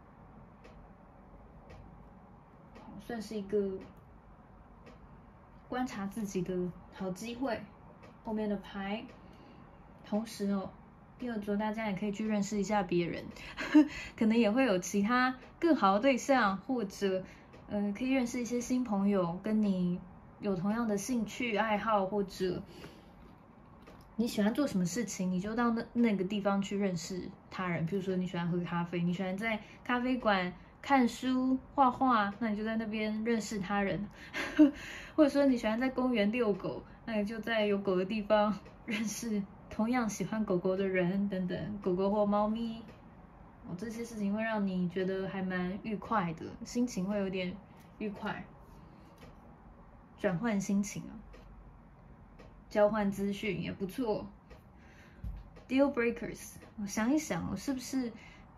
算是一个观察自己的好机会。后面的牌，同时哦，第二组大家也可以去认识一下别人，可能也会有其他更好的对象，或者呃可以认识一些新朋友，跟你有同样的兴趣爱好，或者你喜欢做什么事情，你就到那那个地方去认识他人。比如说你喜欢喝咖啡，你喜欢在咖啡馆看书、画画，那你就在那边认识他人；或者说你喜欢在公园遛狗，那你就在有狗的地方认识同样喜欢狗狗的人等等，狗狗或猫咪。哦，这些事情会让你觉得还蛮愉快的，心情会有点愉快，转换心情啊。交换资讯也不错。Deal breakers， 我想一想，我是不是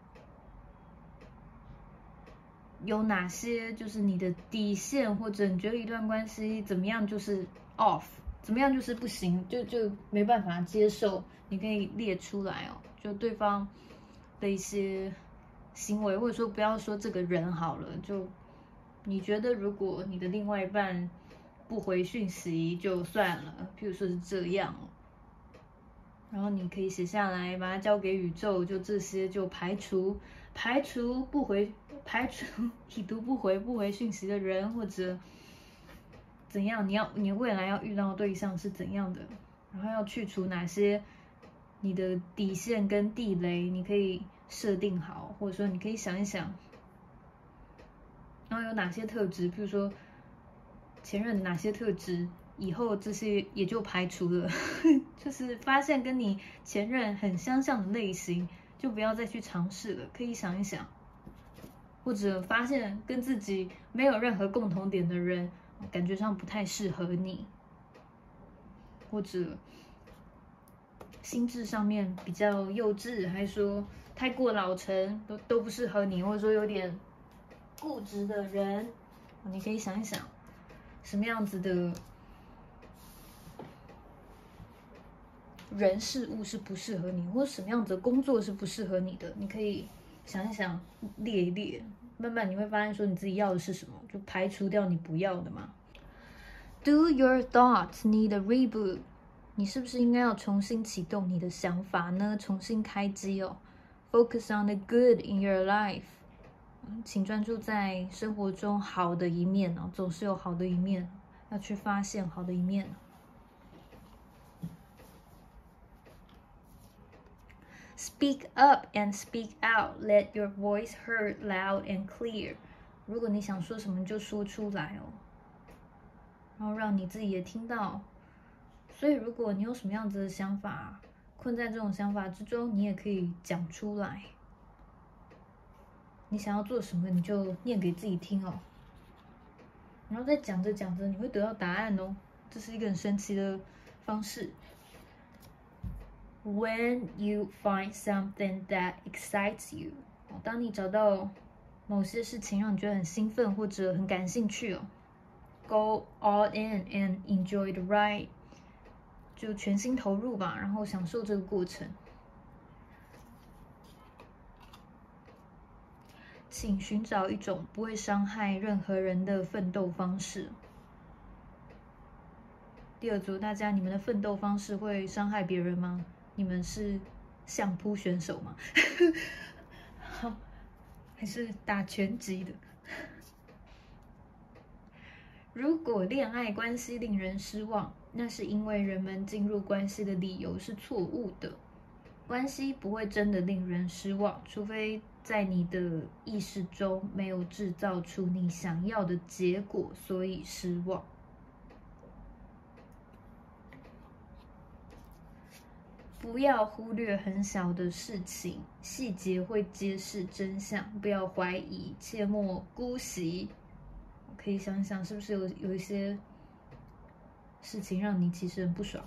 有哪些就是你的底线，或者你觉得一段关系怎么样就是 off， 怎么样就是不行，就就没办法接受，你可以列出来哦。就对方的一些行为，或者说不要说这个人好了，就你觉得如果你的另外一半不回讯息就算了，譬如说是这样，然后你可以写下来，把它交给宇宙，就这些就排除排除不回排除已读不回不回讯息的人，或者怎样，你要你未来要遇到的对象是怎样的，然后要去除哪些你的底线跟地雷，你可以设定好，或者说你可以想一想，然后有哪些特质，譬如说前任的哪些特质以后这些也就排除了，就是发现跟你前任很相像的类型，就不要再去尝试了。可以想一想，或者发现跟自己没有任何共同点的人，感觉上不太适合你，或者心智上面比较幼稚，还是说太过老成，都都不适合你，或者说有点固执的人，你可以想一想，什么样子的人事物是不适合你，或者什么样子的工作是不适合你的，你可以想一想，列一列，慢慢你会发现说你自己要的是什么，就排除掉你不要的嘛。Do your thoughts need a reboot？ 你是不是应该要重新启动你的想法呢？重新开机哦。Focus on the good in your life。请专注在生活中好的一面哦，总是有好的一面，要去发现好的一面。Speak up and speak out. Let your voice heard loud and clear. 如果你想说什么，就说出来哦，然后让你自己也听到。所以，如果你有什么样子的想法，困在这种想法之中，你也可以讲出来。你想要做什么，你就念给自己听哦。然后再讲着讲着，你会得到答案哦。这是一个很神奇的方式。When you find something that excites you， 当你找到某些事情让你觉得很兴奋或者很感兴趣哦 ，Go all in and enjoy the ride， 就全心投入吧，然后享受这个过程。请寻找一种不会伤害任何人的奋斗方式。第二组，大家你们的奋斗方式会伤害别人吗？你们是相扑选手吗？好，还是打拳击的？如果恋爱关系令人失望，那是因为人们进入关系的理由是错误的。关系不会真的令人失望，除非在你的意识中没有制造出你想要的结果，所以失望。不要忽略很小的事情，细节会揭示真相。不要怀疑，切莫姑息。可以想想，是不是有有一些事情让你其实很不爽？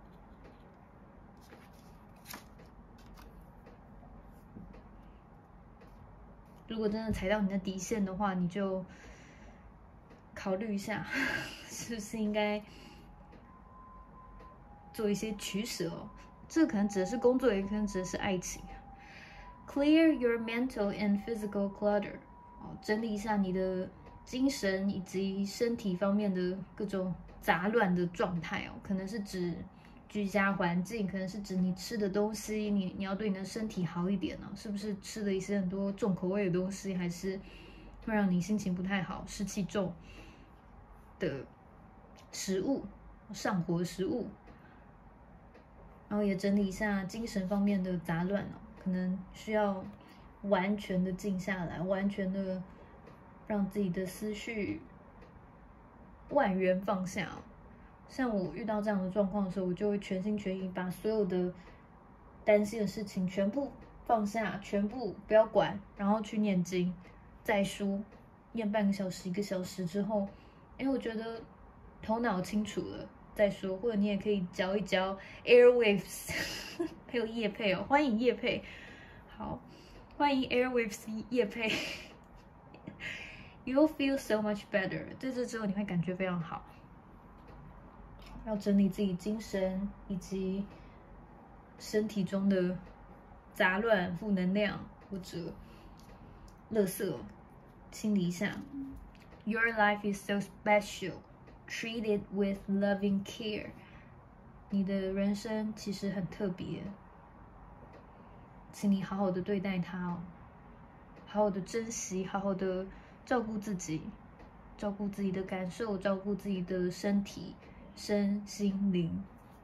如果真的踩到你的底线的话，你就考虑一下，是不是应该做一些取舍哦。这可能指的是工作，也可能指的是爱情。Clear your mental and physical clutter， 哦，整理一下你的精神以及身体方面的各种杂乱的状态哦，可能是指居家环境，可能是指你吃的东西，你你要对你的身体好一点呢、哦，是不是吃了一些很多重口味的东西，还是会让你心情不太好、湿气重的食物、上火的食物？然后也整理一下精神方面的杂乱哦，可能需要完全的静下来，完全的让自己的思绪万元放下哦。像我遇到这样的状况的时候，我就会全心全意把所有的担心的事情全部放下，全部不要管，然后去念经，再书，念半个小时、一个小时之后，哎，我觉得头脑清楚了。再说，或者你也可以教一教 Airwaves， 还有业配哦，欢迎业配，好，欢迎 Airwaves 业配 ，You'll feel so much better， 在这之后你会感觉非常好。要整理自己精神以及身体中的杂乱、负能量或者垃圾，清理一下。Your life is so special.Treat it with loving care。你的人生其实很特别，请你好好的对待它哦，好好的珍惜，好好的照顾自己，照顾自己的感受，照顾自己的身体、身心灵。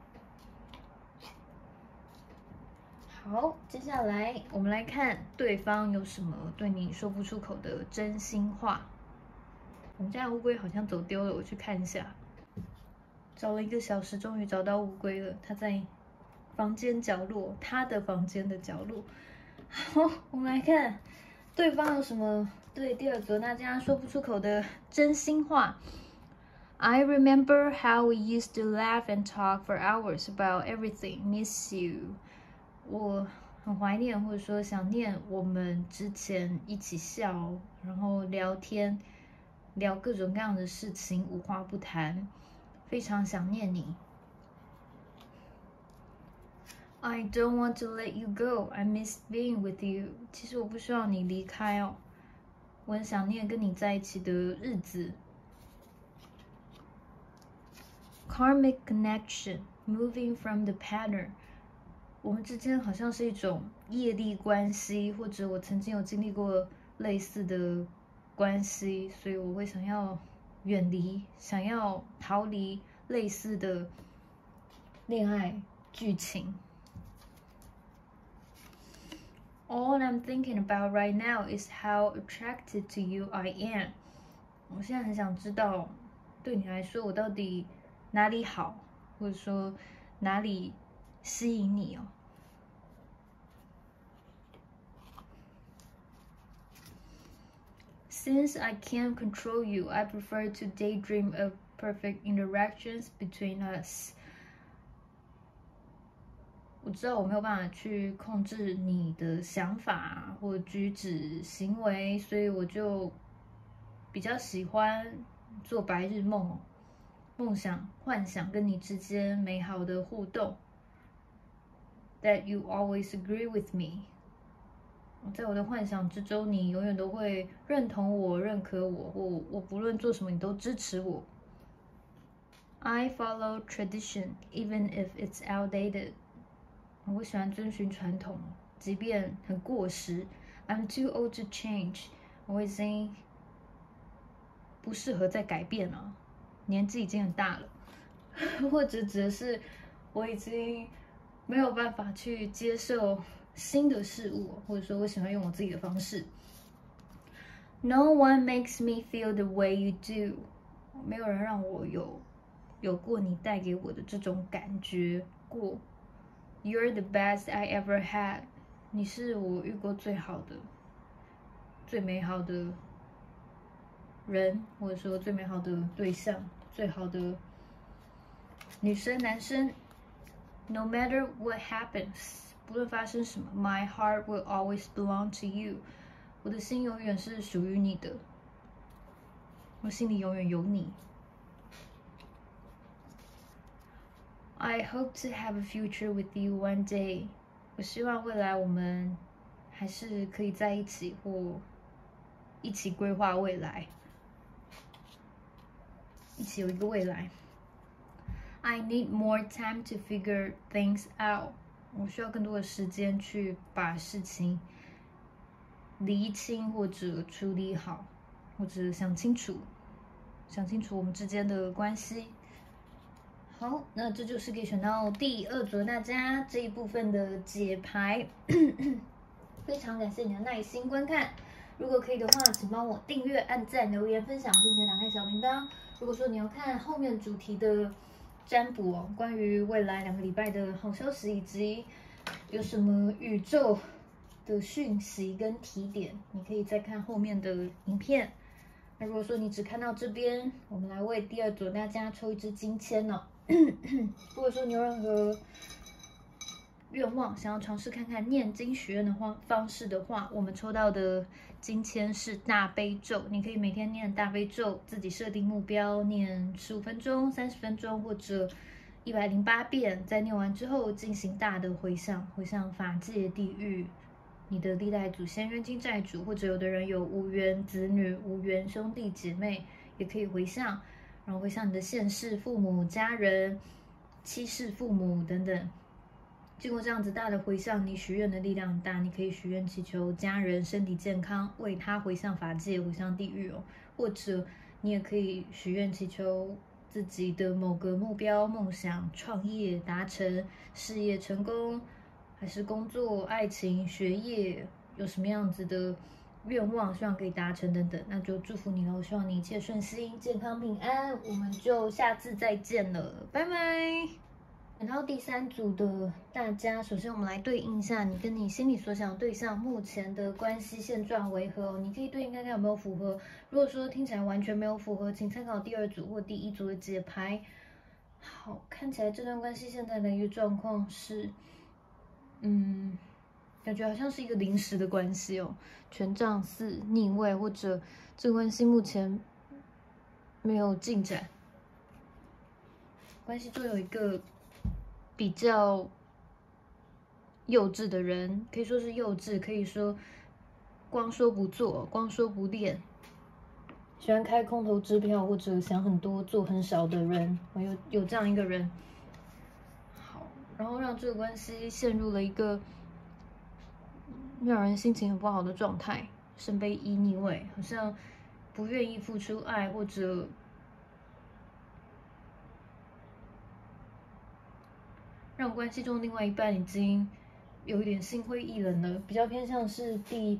好，接下来我们来看对方有什么对你说不出口的真心话。我们家的乌龟好像走丢了，我去看一下。 找了一个小时，终于找到乌龟了。它在房间角落，它的房间的角落。好，我们来看对方有什么对第二组大家说不出口的真心话。I remember how we used to laugh and talk for hours about everything. Miss you. 我很怀念或者说想念我们之前一起笑，然后聊天，聊各种各样的事情，无话不谈。非常想念你。I don't want to let you go. I miss being with you. 其实我不希望你离开哦，我很想念跟你在一起的日子。Karmic connection, moving from the pattern. 我们之间好像是一种业力关系，或者我曾经有经历过类似的关系，所以我会想要远离，想要逃离类似的恋爱剧情。All I'm thinking about right now is how attracted to you I am. 我现在很想知道，对你来说我到底哪里好，或者说哪里吸引你哦。Since I can't control you, I prefer to daydream of perfect interactions between us. 我知道我没有办法去控制你的想法或举止行为，所以我就比较喜欢做白日梦，梦想、幻想跟你之间美好的互动。That you always agree with me. 在我的幻想之中，你永远都会认同我、认可我，或我不论做什么，你都支持我。I follow tradition, even if it's outdated. 我喜欢遵循传统，即便很过时。I'm too old to change. 我已经不适合再改变了，年纪已经很大了，或者指的是我已经没有办法去接受新的事物，或者说我喜欢用我自己的方式。No one makes me feel the way you do. 没有人让我有有过你带给我的这种感觉过。You're the best I ever had. 你是我遇过最好的、最美好的人，或者说最美好的对象、最好的女生、男生。No matter what happens. 不论发生什么 ，My heart will always belong to you. 我的心永远是属于你的，我心里永远有你。I hope to have a future with you one day. 我希望未来我们还是可以在一起，或一起规划未来，一起有一个未来。I need more time to figure things out. 我需要更多的时间去把事情厘清或者处理好，或者想清楚，想清楚我们之间的关系。好，那这就是可以选到第二组的大家这一部分的解牌。非常感谢你的耐心观看，如果可以的话，请帮我订阅、按赞、留言、分享，并且打开小铃铛。如果说你要看后面主题的占卜哦，关于未来两个礼拜的好消息，以及有什么宇宙的讯息跟提点，你可以再看后面的影片。那如果说你只看到这边，我们来为第二组大家抽一支金签哦。如果说你有任何愿望想要尝试看看念经许愿的方方式的话，我们抽到的金签是大悲咒，你可以每天念大悲咒，自己设定目标，念十五分钟、三十分钟或者一百零八遍，在念完之后进行大的回向，回向法界、地狱、你的历代祖先、冤亲债主，或者有的人有无缘子女、无缘兄弟姐妹，也可以回向，然后回向你的现世父母、家人、妻世父母等等。经过这样子大的回向，你许愿的力量很大，你可以许愿祈求家人身体健康，为他回向法界、回向地狱哦，或者你也可以许愿祈求自己的某个目标、梦想、创业达成、事业成功，还是工作、爱情、学业有什么样子的愿望，希望可以达成等等，那就祝福你喽，希望你一切顺心、健康平安。我们就下次再见了，拜拜。然后第三组的大家，首先我们来对应一下你跟你心里所想的对象目前的关系现状为何，你可以对应看看有没有符合。如果说听起来完全没有符合，请参考第二组或第一组的解牌。好，看起来这段关系现在的一个状况是，嗯，感觉好像是一个临时的关系哦，权杖四逆位，或者这个关系目前没有进展。关系中有一个比较幼稚的人，可以说是幼稚，可以说光说不做，光说不练，喜欢开空头支票或者想很多做很少的人，我有有这样一个人。好，然后让这个关系陷入了一个让人心情很不好的状态，圣杯一逆位，好像不愿意付出爱，或者让关系中另外一半已经有一点心灰意冷了，比较偏向是第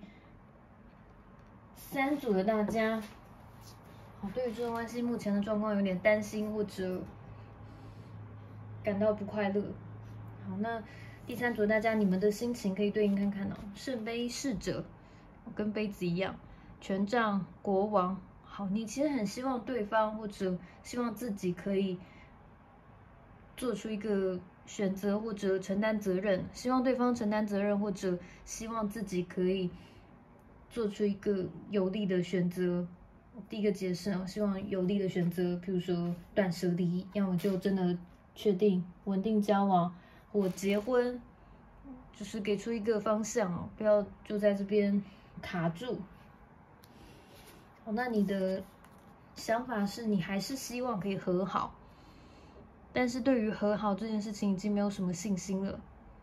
三组的大家。好，对于这段关系目前的状况有点担心或者感到不快乐。好，那第三组的大家，你们的心情可以对应看看哦。圣杯侍者，跟杯子一样，权杖国王。好，你其实很希望对方或者希望自己可以做出一个选择或者承担责任，希望对方承担责任，或者希望自己可以做出一个有利的选择。第一个解释啊，希望有利的选择，譬如说断舍离，要么就真的确定稳定交往或结婚，就是给出一个方向哦，不要就在这边卡住。好，那你的想法是你还是希望可以和好，但是对于和好这件事情已经没有什么信心了，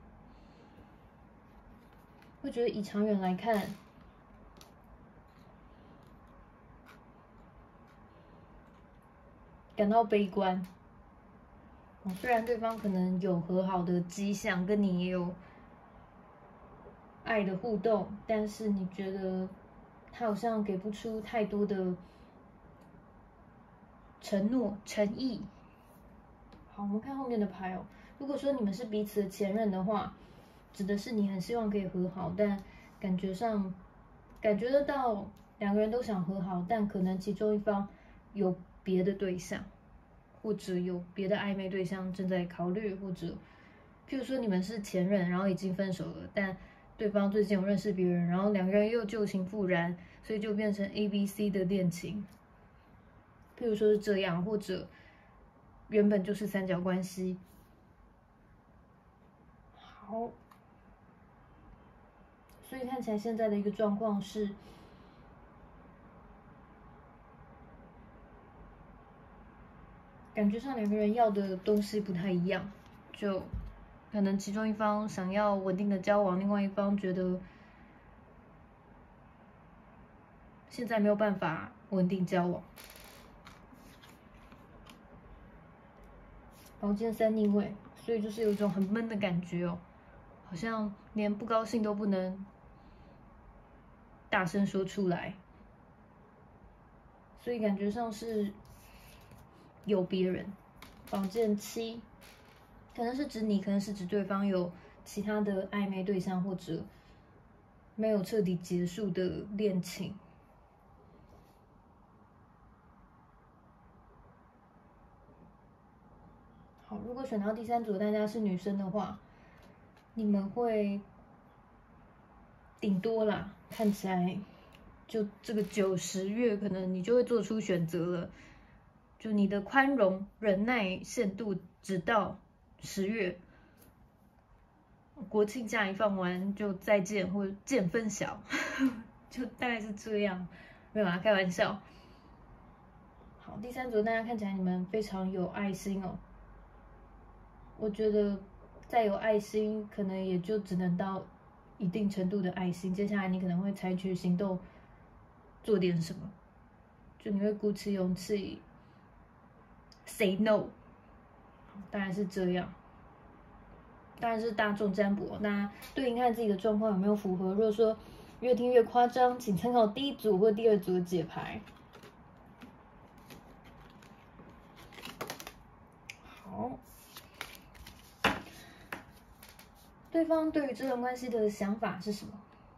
会觉得以长远来看，感到悲观。虽然对方可能有和好的迹象，跟你也有爱的互动，但是你觉得他好像给不出太多的承诺、诚意。好，我们看后面的牌哦。如果说你们是彼此的前任的话，指的是你很希望可以和好，但感觉上感觉得到两个人都想和好，但可能其中一方有别的对象，或者有别的暧昧对象正在考虑，或者譬如说你们是前任，然后已经分手了，但对方最近有认识别人，然后两个人又旧情复燃，所以就变成 A B C 的恋情。譬如说是这样，或者原本就是三角关系。好，所以看起来现在的一个状况是，感觉上两个人要的东西不太一样，就可能其中一方想要稳定的交往，另外一方觉得现在没有办法稳定交往。宝剑三逆位，所以就是有一种很闷的感觉哦，好像连不高兴都不能大声说出来，所以感觉上是有别人。宝剑七，可能是指你，可能是指对方有其他的暧昧对象，或者没有彻底结束的恋情。好，如果选到第三组大家是女生的话，你们会顶多啦，看起来就这个九十月，可能你就会做出选择了。就你的宽容忍耐限度只到十月，国庆假一放完就再见或者见分晓，就大概是这样，没有啦，开玩笑。好，第三组大家看起来你们非常有爱心哦。我觉得再有爱心，可能也就只能到一定程度的爱心。接下来你可能会采取行动，做点什么，就你会鼓起勇气 say no。当然是这样，当然是大众占卜，那对应看自己的状况有没有符合。如果说越听越夸张，请参考第一组或第二组的解牌。好，对方对于这段关系的想法是什么？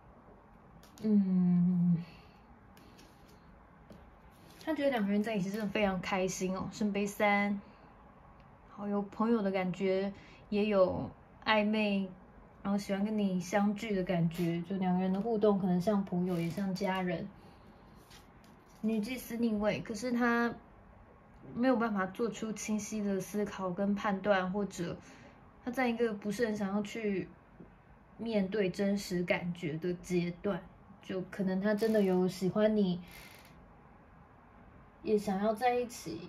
嗯，他觉得两个人在一起真的非常开心哦。圣杯三，好有朋友的感觉，也有暧昧，然后喜欢跟你相聚的感觉，就两个人的互动可能像朋友，也像家人。女祭司逆位，可是他没有办法做出清晰的思考跟判断，或者他在一个不是很想要去面对真实感觉的阶段，就可能他真的有喜欢你，也想要在一起，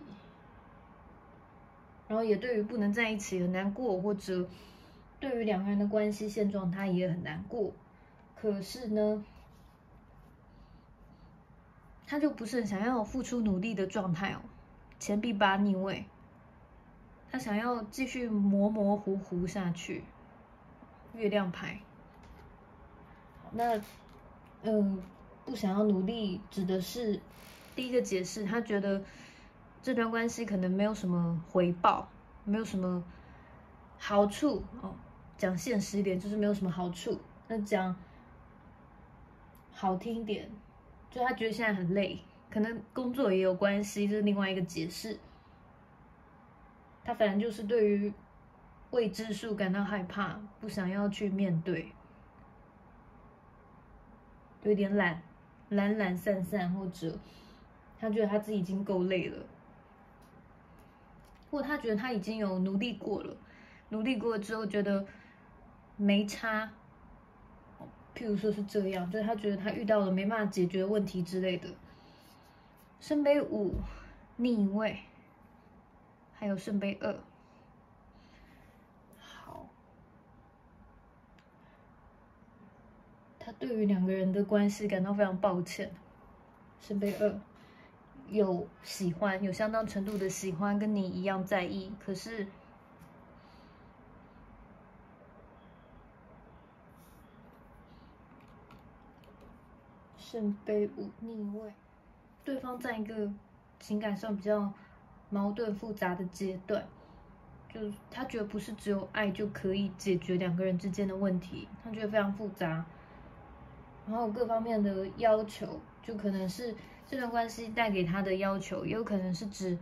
然后也对于不能在一起很难过，或者对于两个人的关系现状他也很难过，可是呢，他就不是很想要付出努力的状态哦。钱币八逆位，他想要继续模模糊糊下去。月亮牌，那嗯，不想要努力指的是第一个解释，他觉得这段关系可能没有什么回报，没有什么好处哦。讲现实一点，就是没有什么好处。那讲好听一点，就他觉得现在很累，可能工作也有关系，这是另外一个解释。他反正就是对于未知数感到害怕，不想要去面对，有点懒，懒懒散散，或者他觉得他自己已经够累了，或他觉得他已经有努力过了，努力过了之后觉得没差，譬如说是这样，就是他觉得他遇到了没办法解决问题之类的。圣杯五逆位，还有圣杯二。他对于两个人的关系感到非常抱歉。圣杯二，有喜欢，有相当程度的喜欢，跟你一样在意，可是圣杯五逆位，对方在一个情感上比较矛盾复杂的阶段，就他觉得不是只有爱就可以解决两个人之间的问题，他觉得非常复杂。然后各方面的要求，就可能是这段关系带给他的要求，也有可能是指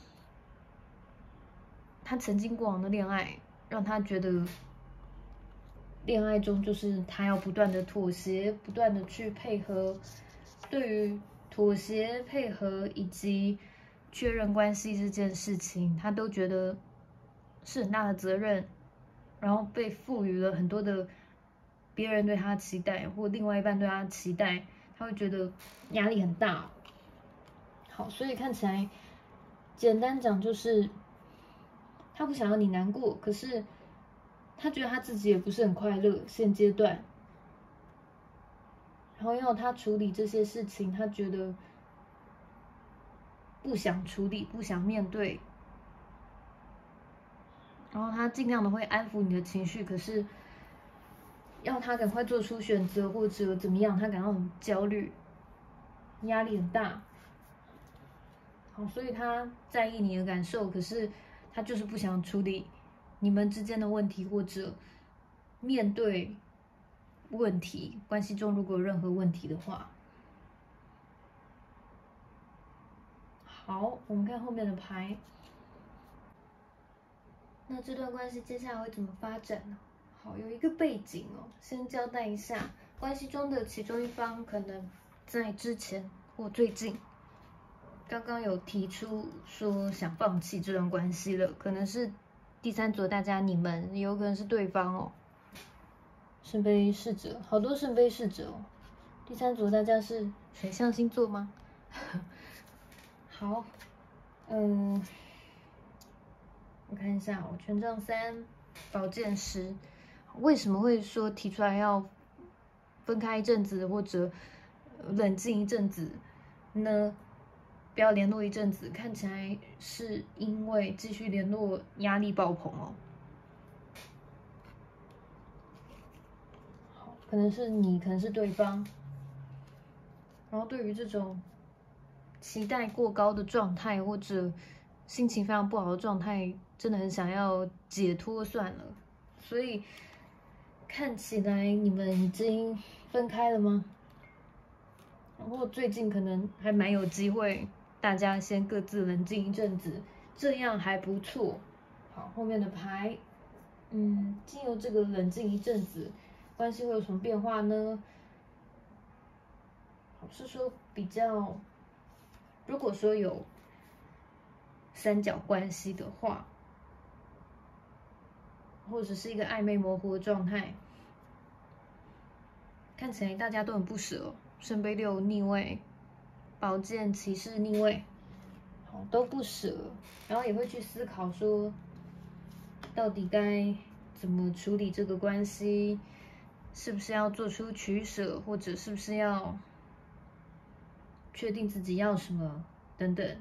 他曾经过往的恋爱，让他觉得恋爱中就是他要不断的妥协，不断的去配合。对于妥协、配合以及确认关系这件事情，他都觉得是很大的责任，然后被赋予了很多的别人对他的期待，或另外一半对他的期待，他会觉得压力很大。好，所以看起来简单讲就是他不想要你难过，可是他觉得他自己也不是很快乐现阶段，然后要他处理这些事情，他觉得不想处理，不想面对，然后他尽量的会安抚你的情绪，可是要他赶快做出选择或者怎么样，他感到很焦虑，压力很大。好，所以他在意你的感受，可是他就是不想处理你们之间的问题，或者面对问题，关系中如果有任何问题的话。好，我们看后面的牌。那这段关系接下来会怎么发展呢？好，有一个背景哦，先交代一下，关系中的其中一方可能在之前或最近，刚刚有提出说想放弃这段关系了，可能是第三组大家你们，也有可能是对方哦。圣杯侍者，好多圣杯侍者哦。第三组大家是水象星座吗？好，嗯，我看一下哦，权杖三，宝剑十，为什么会说提出来要分开一阵子或者冷静一阵子呢？不要联络一阵子，看起来是因为继续联络压力爆棚哦。好，可能是你，可能是对方。 然后对于这种期待过高的状态，或者心情非常不好的状态，真的很想要解脱算了。所以看起来你们已经分开了吗？然后最近可能还蛮有机会，大家先各自冷静一阵子，这样还不错。好，后面的牌，嗯，经由这个冷静一阵子，关系会有什么变化呢？好，是说比较，如果说有三角关系的话，或者是一个暧昧模糊的状态，看起来大家都很不舍哦。圣杯六逆位，宝剑骑士逆位，好，都不舍，然后也会去思考说，到底该怎么处理这个关系，是不是要做出取舍，或者是不是要确定自己要什么等等。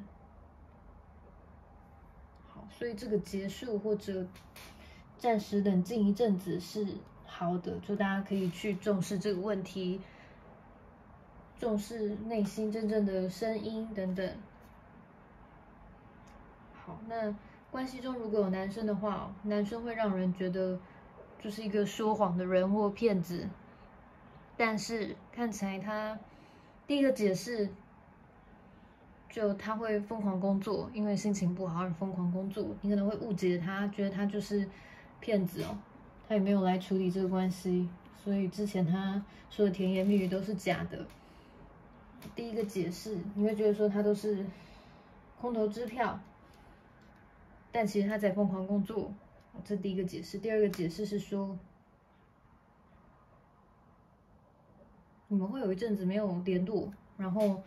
好，所以这个结束或者暂时冷静一阵子是好的，就大家可以去重视这个问题，重视内心真正的声音等等。好，那关系中如果有男生的话，男生会让人觉得就是一个说谎的人或骗子，但是看起来他第一个解释，就他会疯狂工作，因为心情不好而疯狂工作，你可能会误解他，觉得他就是骗子哦，他也没有来处理这个关系，所以之前他说的甜言蜜语都是假的。第一个解释，你会觉得说他都是空头支票，但其实他在疯狂工作，这第一个解释。第二个解释是说，你们会有一阵子没有联络，然后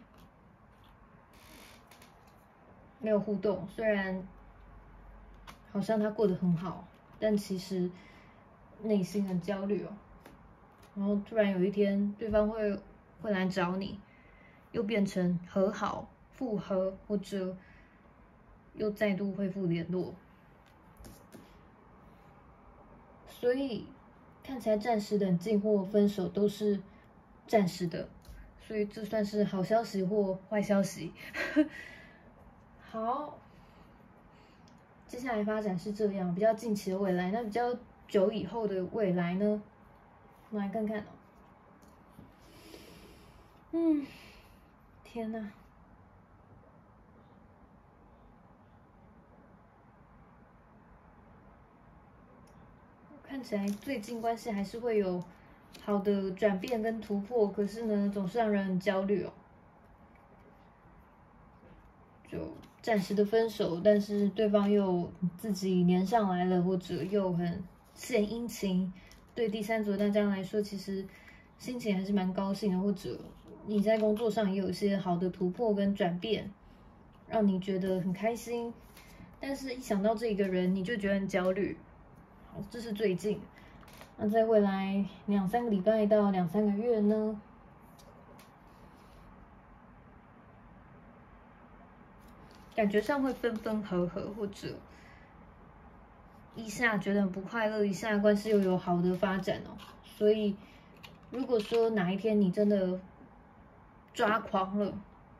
没有互动，虽然好像他过得很好，但其实内心很焦虑哦。然后突然有一天，对方会会来找你，又变成和好、复合，或者又再度恢复联络。所以看起来暂时冷静或分手都是暂时的，所以这算是好消息或坏消息。好，接下来发展是这样，比较近期的未来，那比较久以后的未来呢？我们来看看哦。嗯，天哪！看起来最近关系还是会有好的转变跟突破，可是呢，总是让人很焦虑哦。就暂时的分手，但是对方又自己黏上来了，或者又很献殷勤。对第三组大家来说，其实心情还是蛮高兴的，或者你在工作上也有一些好的突破跟转变，让你觉得很开心。但是，一想到这个人，你就觉得很焦虑。好，这是最近。那在未来两三个礼拜到两三个月呢？感觉上会分分合合，或者一下觉得很不快乐，一下关系又有好的发展哦。所以，如果说哪一天你真的抓狂了，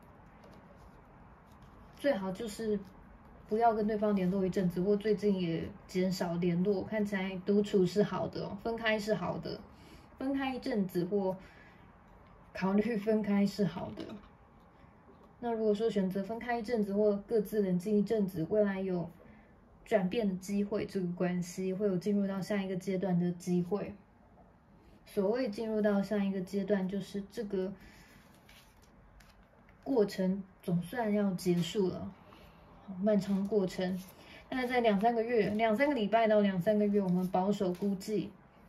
最好就是不要跟对方联络一阵子，或最近也减少联络。看起来独处是好的哦，分开是好的，分开一阵子或考虑分开是好的。那如果说选择分开一阵子，或各自冷静一阵子，未来有转变的机会，这个关系会有进入到下一个阶段的机会。所谓进入到下一个阶段，就是这个过程总算要结束了，漫长过程。大概在两三个月、两三个礼拜到两三个月，我们保守估计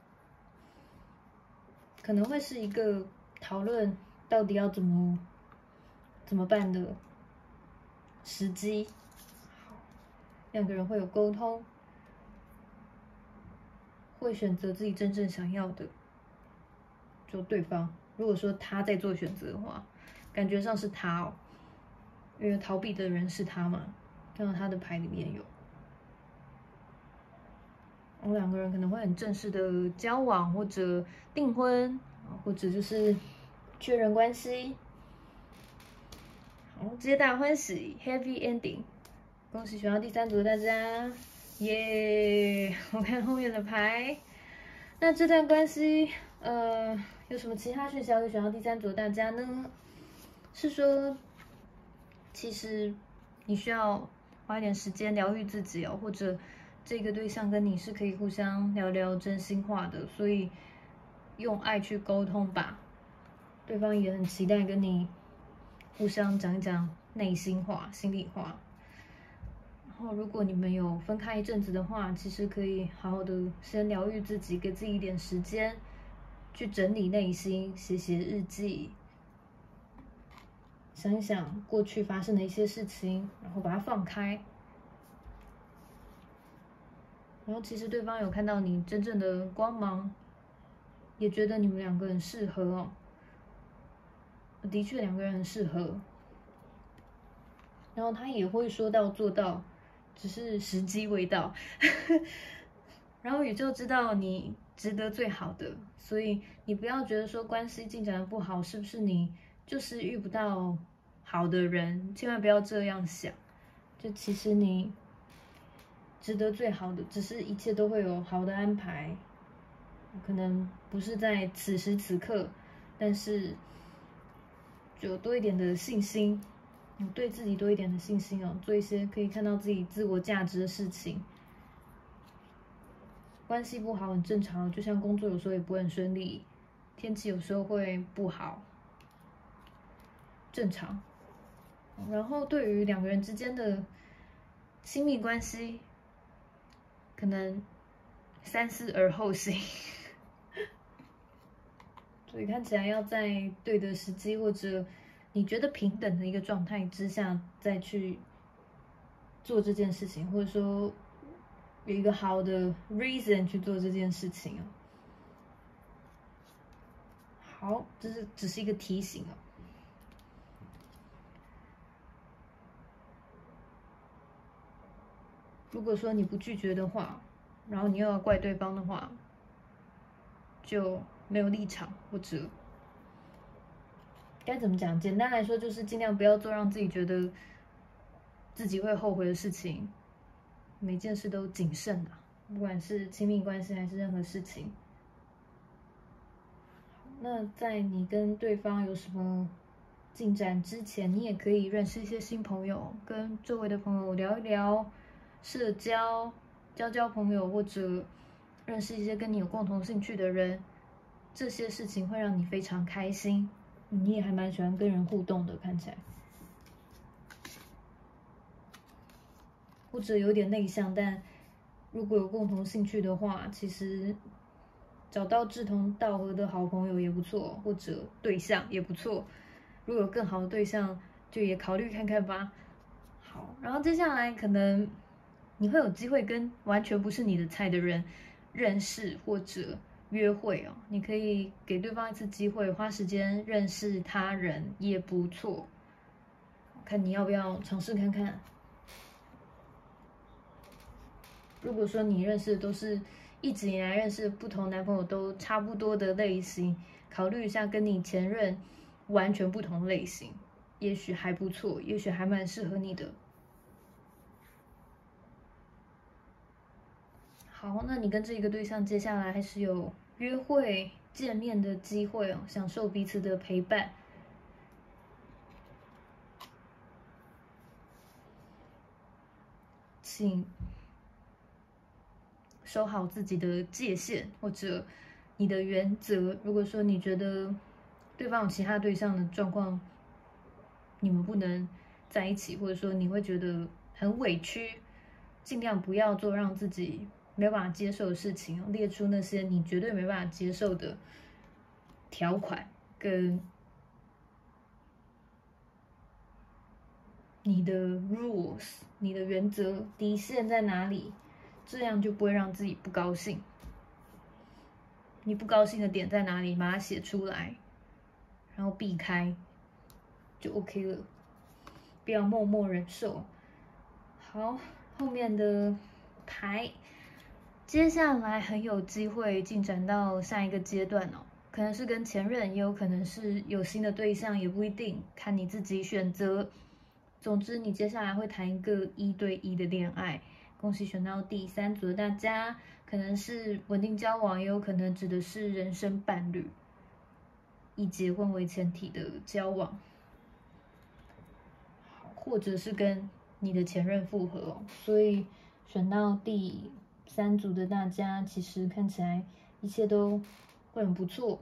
可能会是一个讨论到底要怎么怎么办的时机。两个人会有沟通，会选择自己真正想要的。就对方，如果说他在做选择的话，感觉上是他哦，因为逃避的人是他嘛，看到他的牌里面有。我两个人可能会很正式的交往，或者订婚，或者就是确认关系。 好，皆大欢喜 ，Happy Ending， 恭喜选到第三组的大家，耶！我看后面的牌，那这段关系，呃，有什么其他讯息要给选到第三组的大家呢？是说，其实你需要花一点时间疗愈自己哦，或者这个对象跟你是可以互相聊聊真心话的，所以用爱去沟通吧。对方也很期待跟你互相讲一讲内心话、心里话。然后，如果你们有分开一阵子的话，其实可以好好的先疗愈自己，给自己一点时间去整理内心，写写日记。想一想过去发生的一些事情，然后把它放开。然后其实对方有看到你真正的光芒，也觉得你们两个很适合哦。的确，两个人很适合。然后他也会说到做到，只是时机未到。然后宇宙知道你值得最好的，所以你不要觉得说关系进展的不好，是不是你就是遇不到好的人？千万不要这样想。就其实你值得最好的，只是一切都会有好的安排，可能不是在此时此刻，但是就多一点的信心，对自己多一点的信心哦，做一些可以看到自己自我价值的事情。关系不好很正常，就像工作有时候也不会很顺利，天气有时候会不好，正常。然后对于两个人之间的亲密关系，可能三思而后行。所以看起来要在对的时机，或者你觉得平等的一个状态之下，再去做这件事情，或者说有一个好的 reason 去做这件事情哦。好，这是只是一个提醒哦。如果说你不拒绝的话，然后你又要怪对方的话，就没有立场，或者该怎么讲？简单来说，就是尽量不要做让自己觉得自己会后悔的事情。每件事都谨慎啊，不管是亲密关系还是任何事情。那在你跟对方有什么进展之前，你也可以认识一些新朋友，跟周围的朋友聊一聊，社交，交交朋友，或者认识一些跟你有共同兴趣的人，这些事情会让你非常开心。你也还蛮喜欢跟人互动的，看起来，或者有点内向，但如果有共同兴趣的话，其实找到志同道合的好朋友也不错，或者对象也不错。如果有更好的对象，就也考虑看看吧。好，然后接下来可能你会有机会跟完全不是你的菜的人认识或者约会哦。你可以给对方一次机会，花时间认识他人也不错。看你要不要尝试看看。如果说你认识的都是一直以来认识不同男朋友都差不多的类型，考虑一下跟你前任完全不同类型，也许还不错，也许还蛮适合你的。好，那你跟这一个对象接下来还是有约会、见面的机会哦，享受彼此的陪伴。请守好自己的界限或者你的原则。如果说你觉得对方有其他对象的状况，你们不能在一起，或者说你会觉得很委屈，尽量不要做让自己没有办法接受的事情，列出那些你绝对没办法接受的条款跟你的 rules， 你的原则底线在哪里，这样就不会让自己不高兴。你不高兴的点在哪里，把它写出来，然后避开，就 OK 了。不要默默忍受。好，后面的牌，接下来很有机会进展到下一个阶段哦，可能是跟前任，也有可能是有新的对象，也不一定，看你自己选择。 总之，你接下来会谈一个一对一的恋爱。恭喜选到第三组的大家，可能是稳定交往，也有可能指的是人生伴侣，以结婚为前提的交往，或者是跟你的前任复合哦。所以选到第三组的大家，其实看起来一切都会很不错，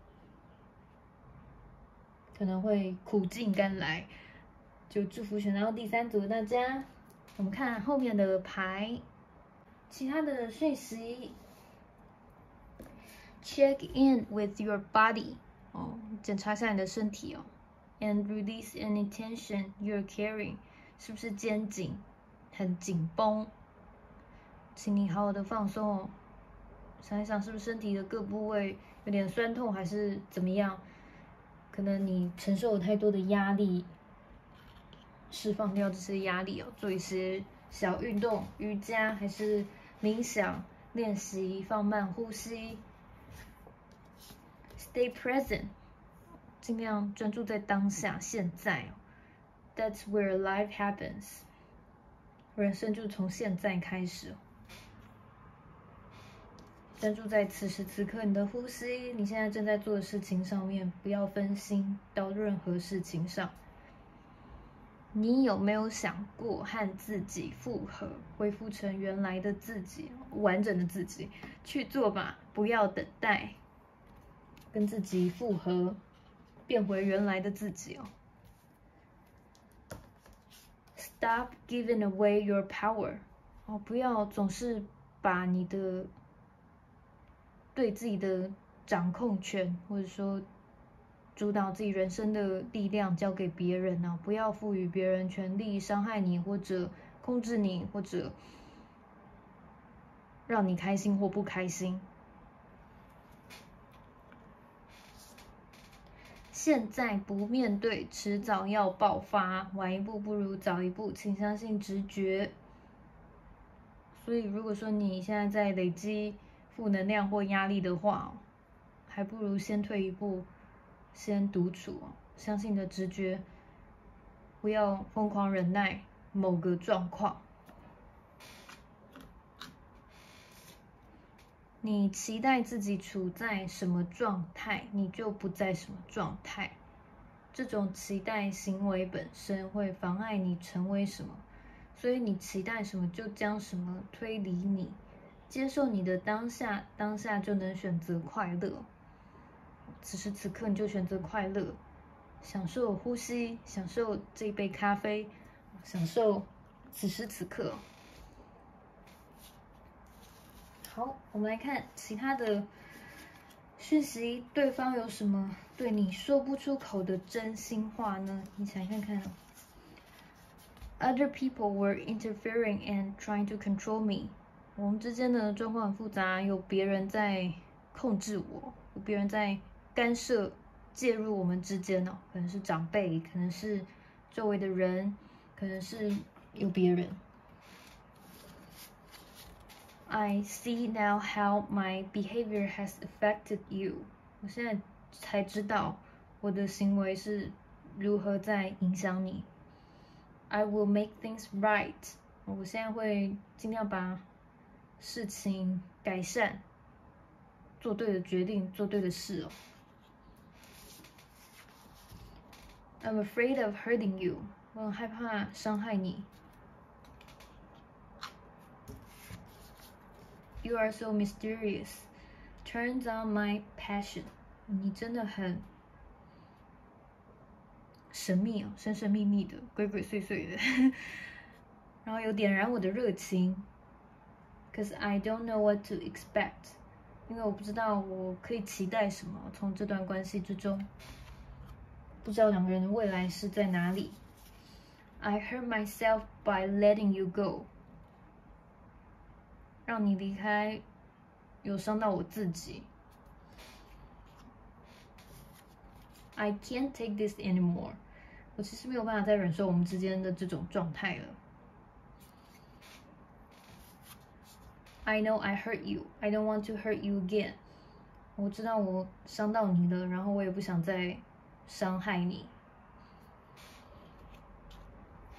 可能会苦尽甘来。就祝福选到第三组的大家。我们看后面的牌，其他的讯息。Check in with your body， 哦，检查一下你的身体哦。And release any tension you're carrying， 是不是肩颈很紧绷？请你好好的放松哦。想一想，是不是身体的各部位有点酸痛，还是怎么样？可能你承受了太多的压力，释放掉这些压力哦。做一些小运动，瑜伽还是冥想，练习放慢呼吸。Stay present， 尽量专注在当下，现在。That's where life happens， 人生就从现在开始。专注在此时此刻你的呼吸，你现在正在做的事情上面，不要分心到任何事情上。你有没有想过和自己复合，恢复成原来的自己，完整的自己？去做吧，不要等待。跟自己复合，变回原来的自己哦。Stop giving away your power， 哦，不要总是把你的对自己的掌控权，或者说主导自己人生的力量交给别人啊！不要赋予别人权利，伤害你，或者控制你，或者让你开心或不开心。现在不面对，迟早要爆发。晚一步不如早一步，请相信直觉。所以，如果说你现在在累积负能量或压力的话，还不如先退一步，先独处，相信你的直觉，不要疯狂忍耐某个状况。你期待自己处在什么状态，你就不在什么状态。这种期待行为本身会妨碍你成为什么，所以你期待什么就将什么推离你。接受你的当下，当下就能选择快乐。此时此刻你就选择快乐，享受呼吸，享受这一杯咖啡，享受此时此刻。好，我们来看其他的讯息，对方有什么对你说不出口的真心话呢？你想看看。Other people were interfering and trying to control me。我们之间的状况很复杂，有别人在控制我，有别人在干涉、介入我们之间哦，可能是长辈，可能是周围的人，可能是有别人。I see now how my behavior has affected you。我现在才知道我的行为是如何在影响你。I will make things right。我现在会尽量把事情改善，做对的决定，做对的事哦。I'm afraid of hurting you。我很害怕伤害你。You are so mysterious. Turns on my passion. 你真的很神秘哦，神神秘秘的，鬼鬼祟祟的，然后有点燃我的热情。Cause I don't know what to expect. 因为我不知道我可以期待什么，从这段关系之中，不知道两个人的未来是在哪里。I hurt myself by letting you go。让你离开，有伤到我自己。I can't take this anymore。我其实没有办法再忍受我们之间的这种状态了。I know I hurt you. I don't want to hurt you again。我知道我伤到你了，然后我也不想再伤害你。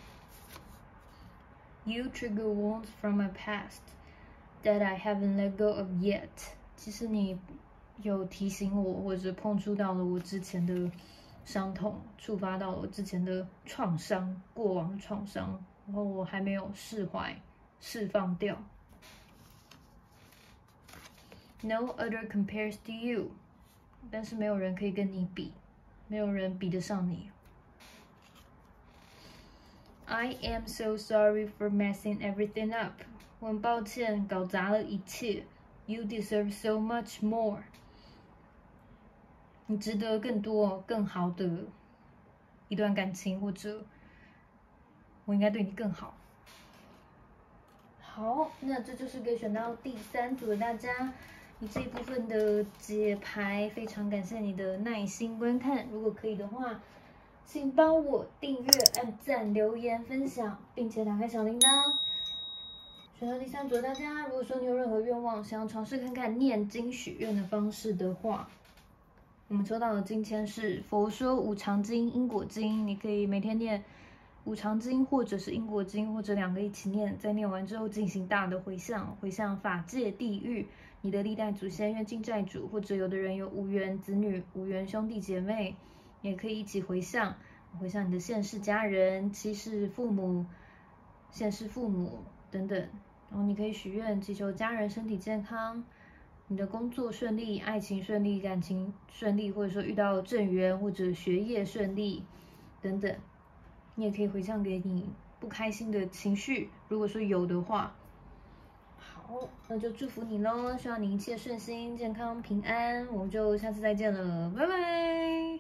You trigger wounds from my past that I haven't let go of yet。其实你有提醒我，或者碰触到了我之前的伤痛，触发到了我之前的创伤，过往的创伤，然后我还没有释怀、释放掉。No other compares to you， 但是没有人可以跟你比，没有人比得上你。I am so sorry for messing everything up， 我很抱歉搞砸了一切。You deserve so much more， 你值得更多、更好的一段感情，或者我应该对你更好。好，那这就是可以选到第三组的大家。你这一部分的解牌，非常感谢你的耐心观看。如果可以的话，请帮我订阅、按赞、留言、分享，并且打开小铃铛。选到第三组的大家，如果说你有任何愿望，想要尝试看看念经许愿的方式的话，我们抽到的经签是《佛说无常经》、因果经，你可以每天念无常经或者是因果经，或者两个一起念。在念完之后进行大的回向，回向法界、地狱、你的历代祖先、冤亲债主，或者有的人有无缘子女、无缘兄弟姐妹，也可以一起回向，回向你的现世家人、妻世父母、现世父母等等。然后你可以许愿，祈求家人身体健康，你的工作顺利、爱情顺利、感情顺利，或者说遇到正缘或者学业顺利等等。你也可以回向给你不开心的情绪，如果说有的话。好，那就祝福你咯，希望你一切顺心、健康、平安。我们就下次再见了，拜拜。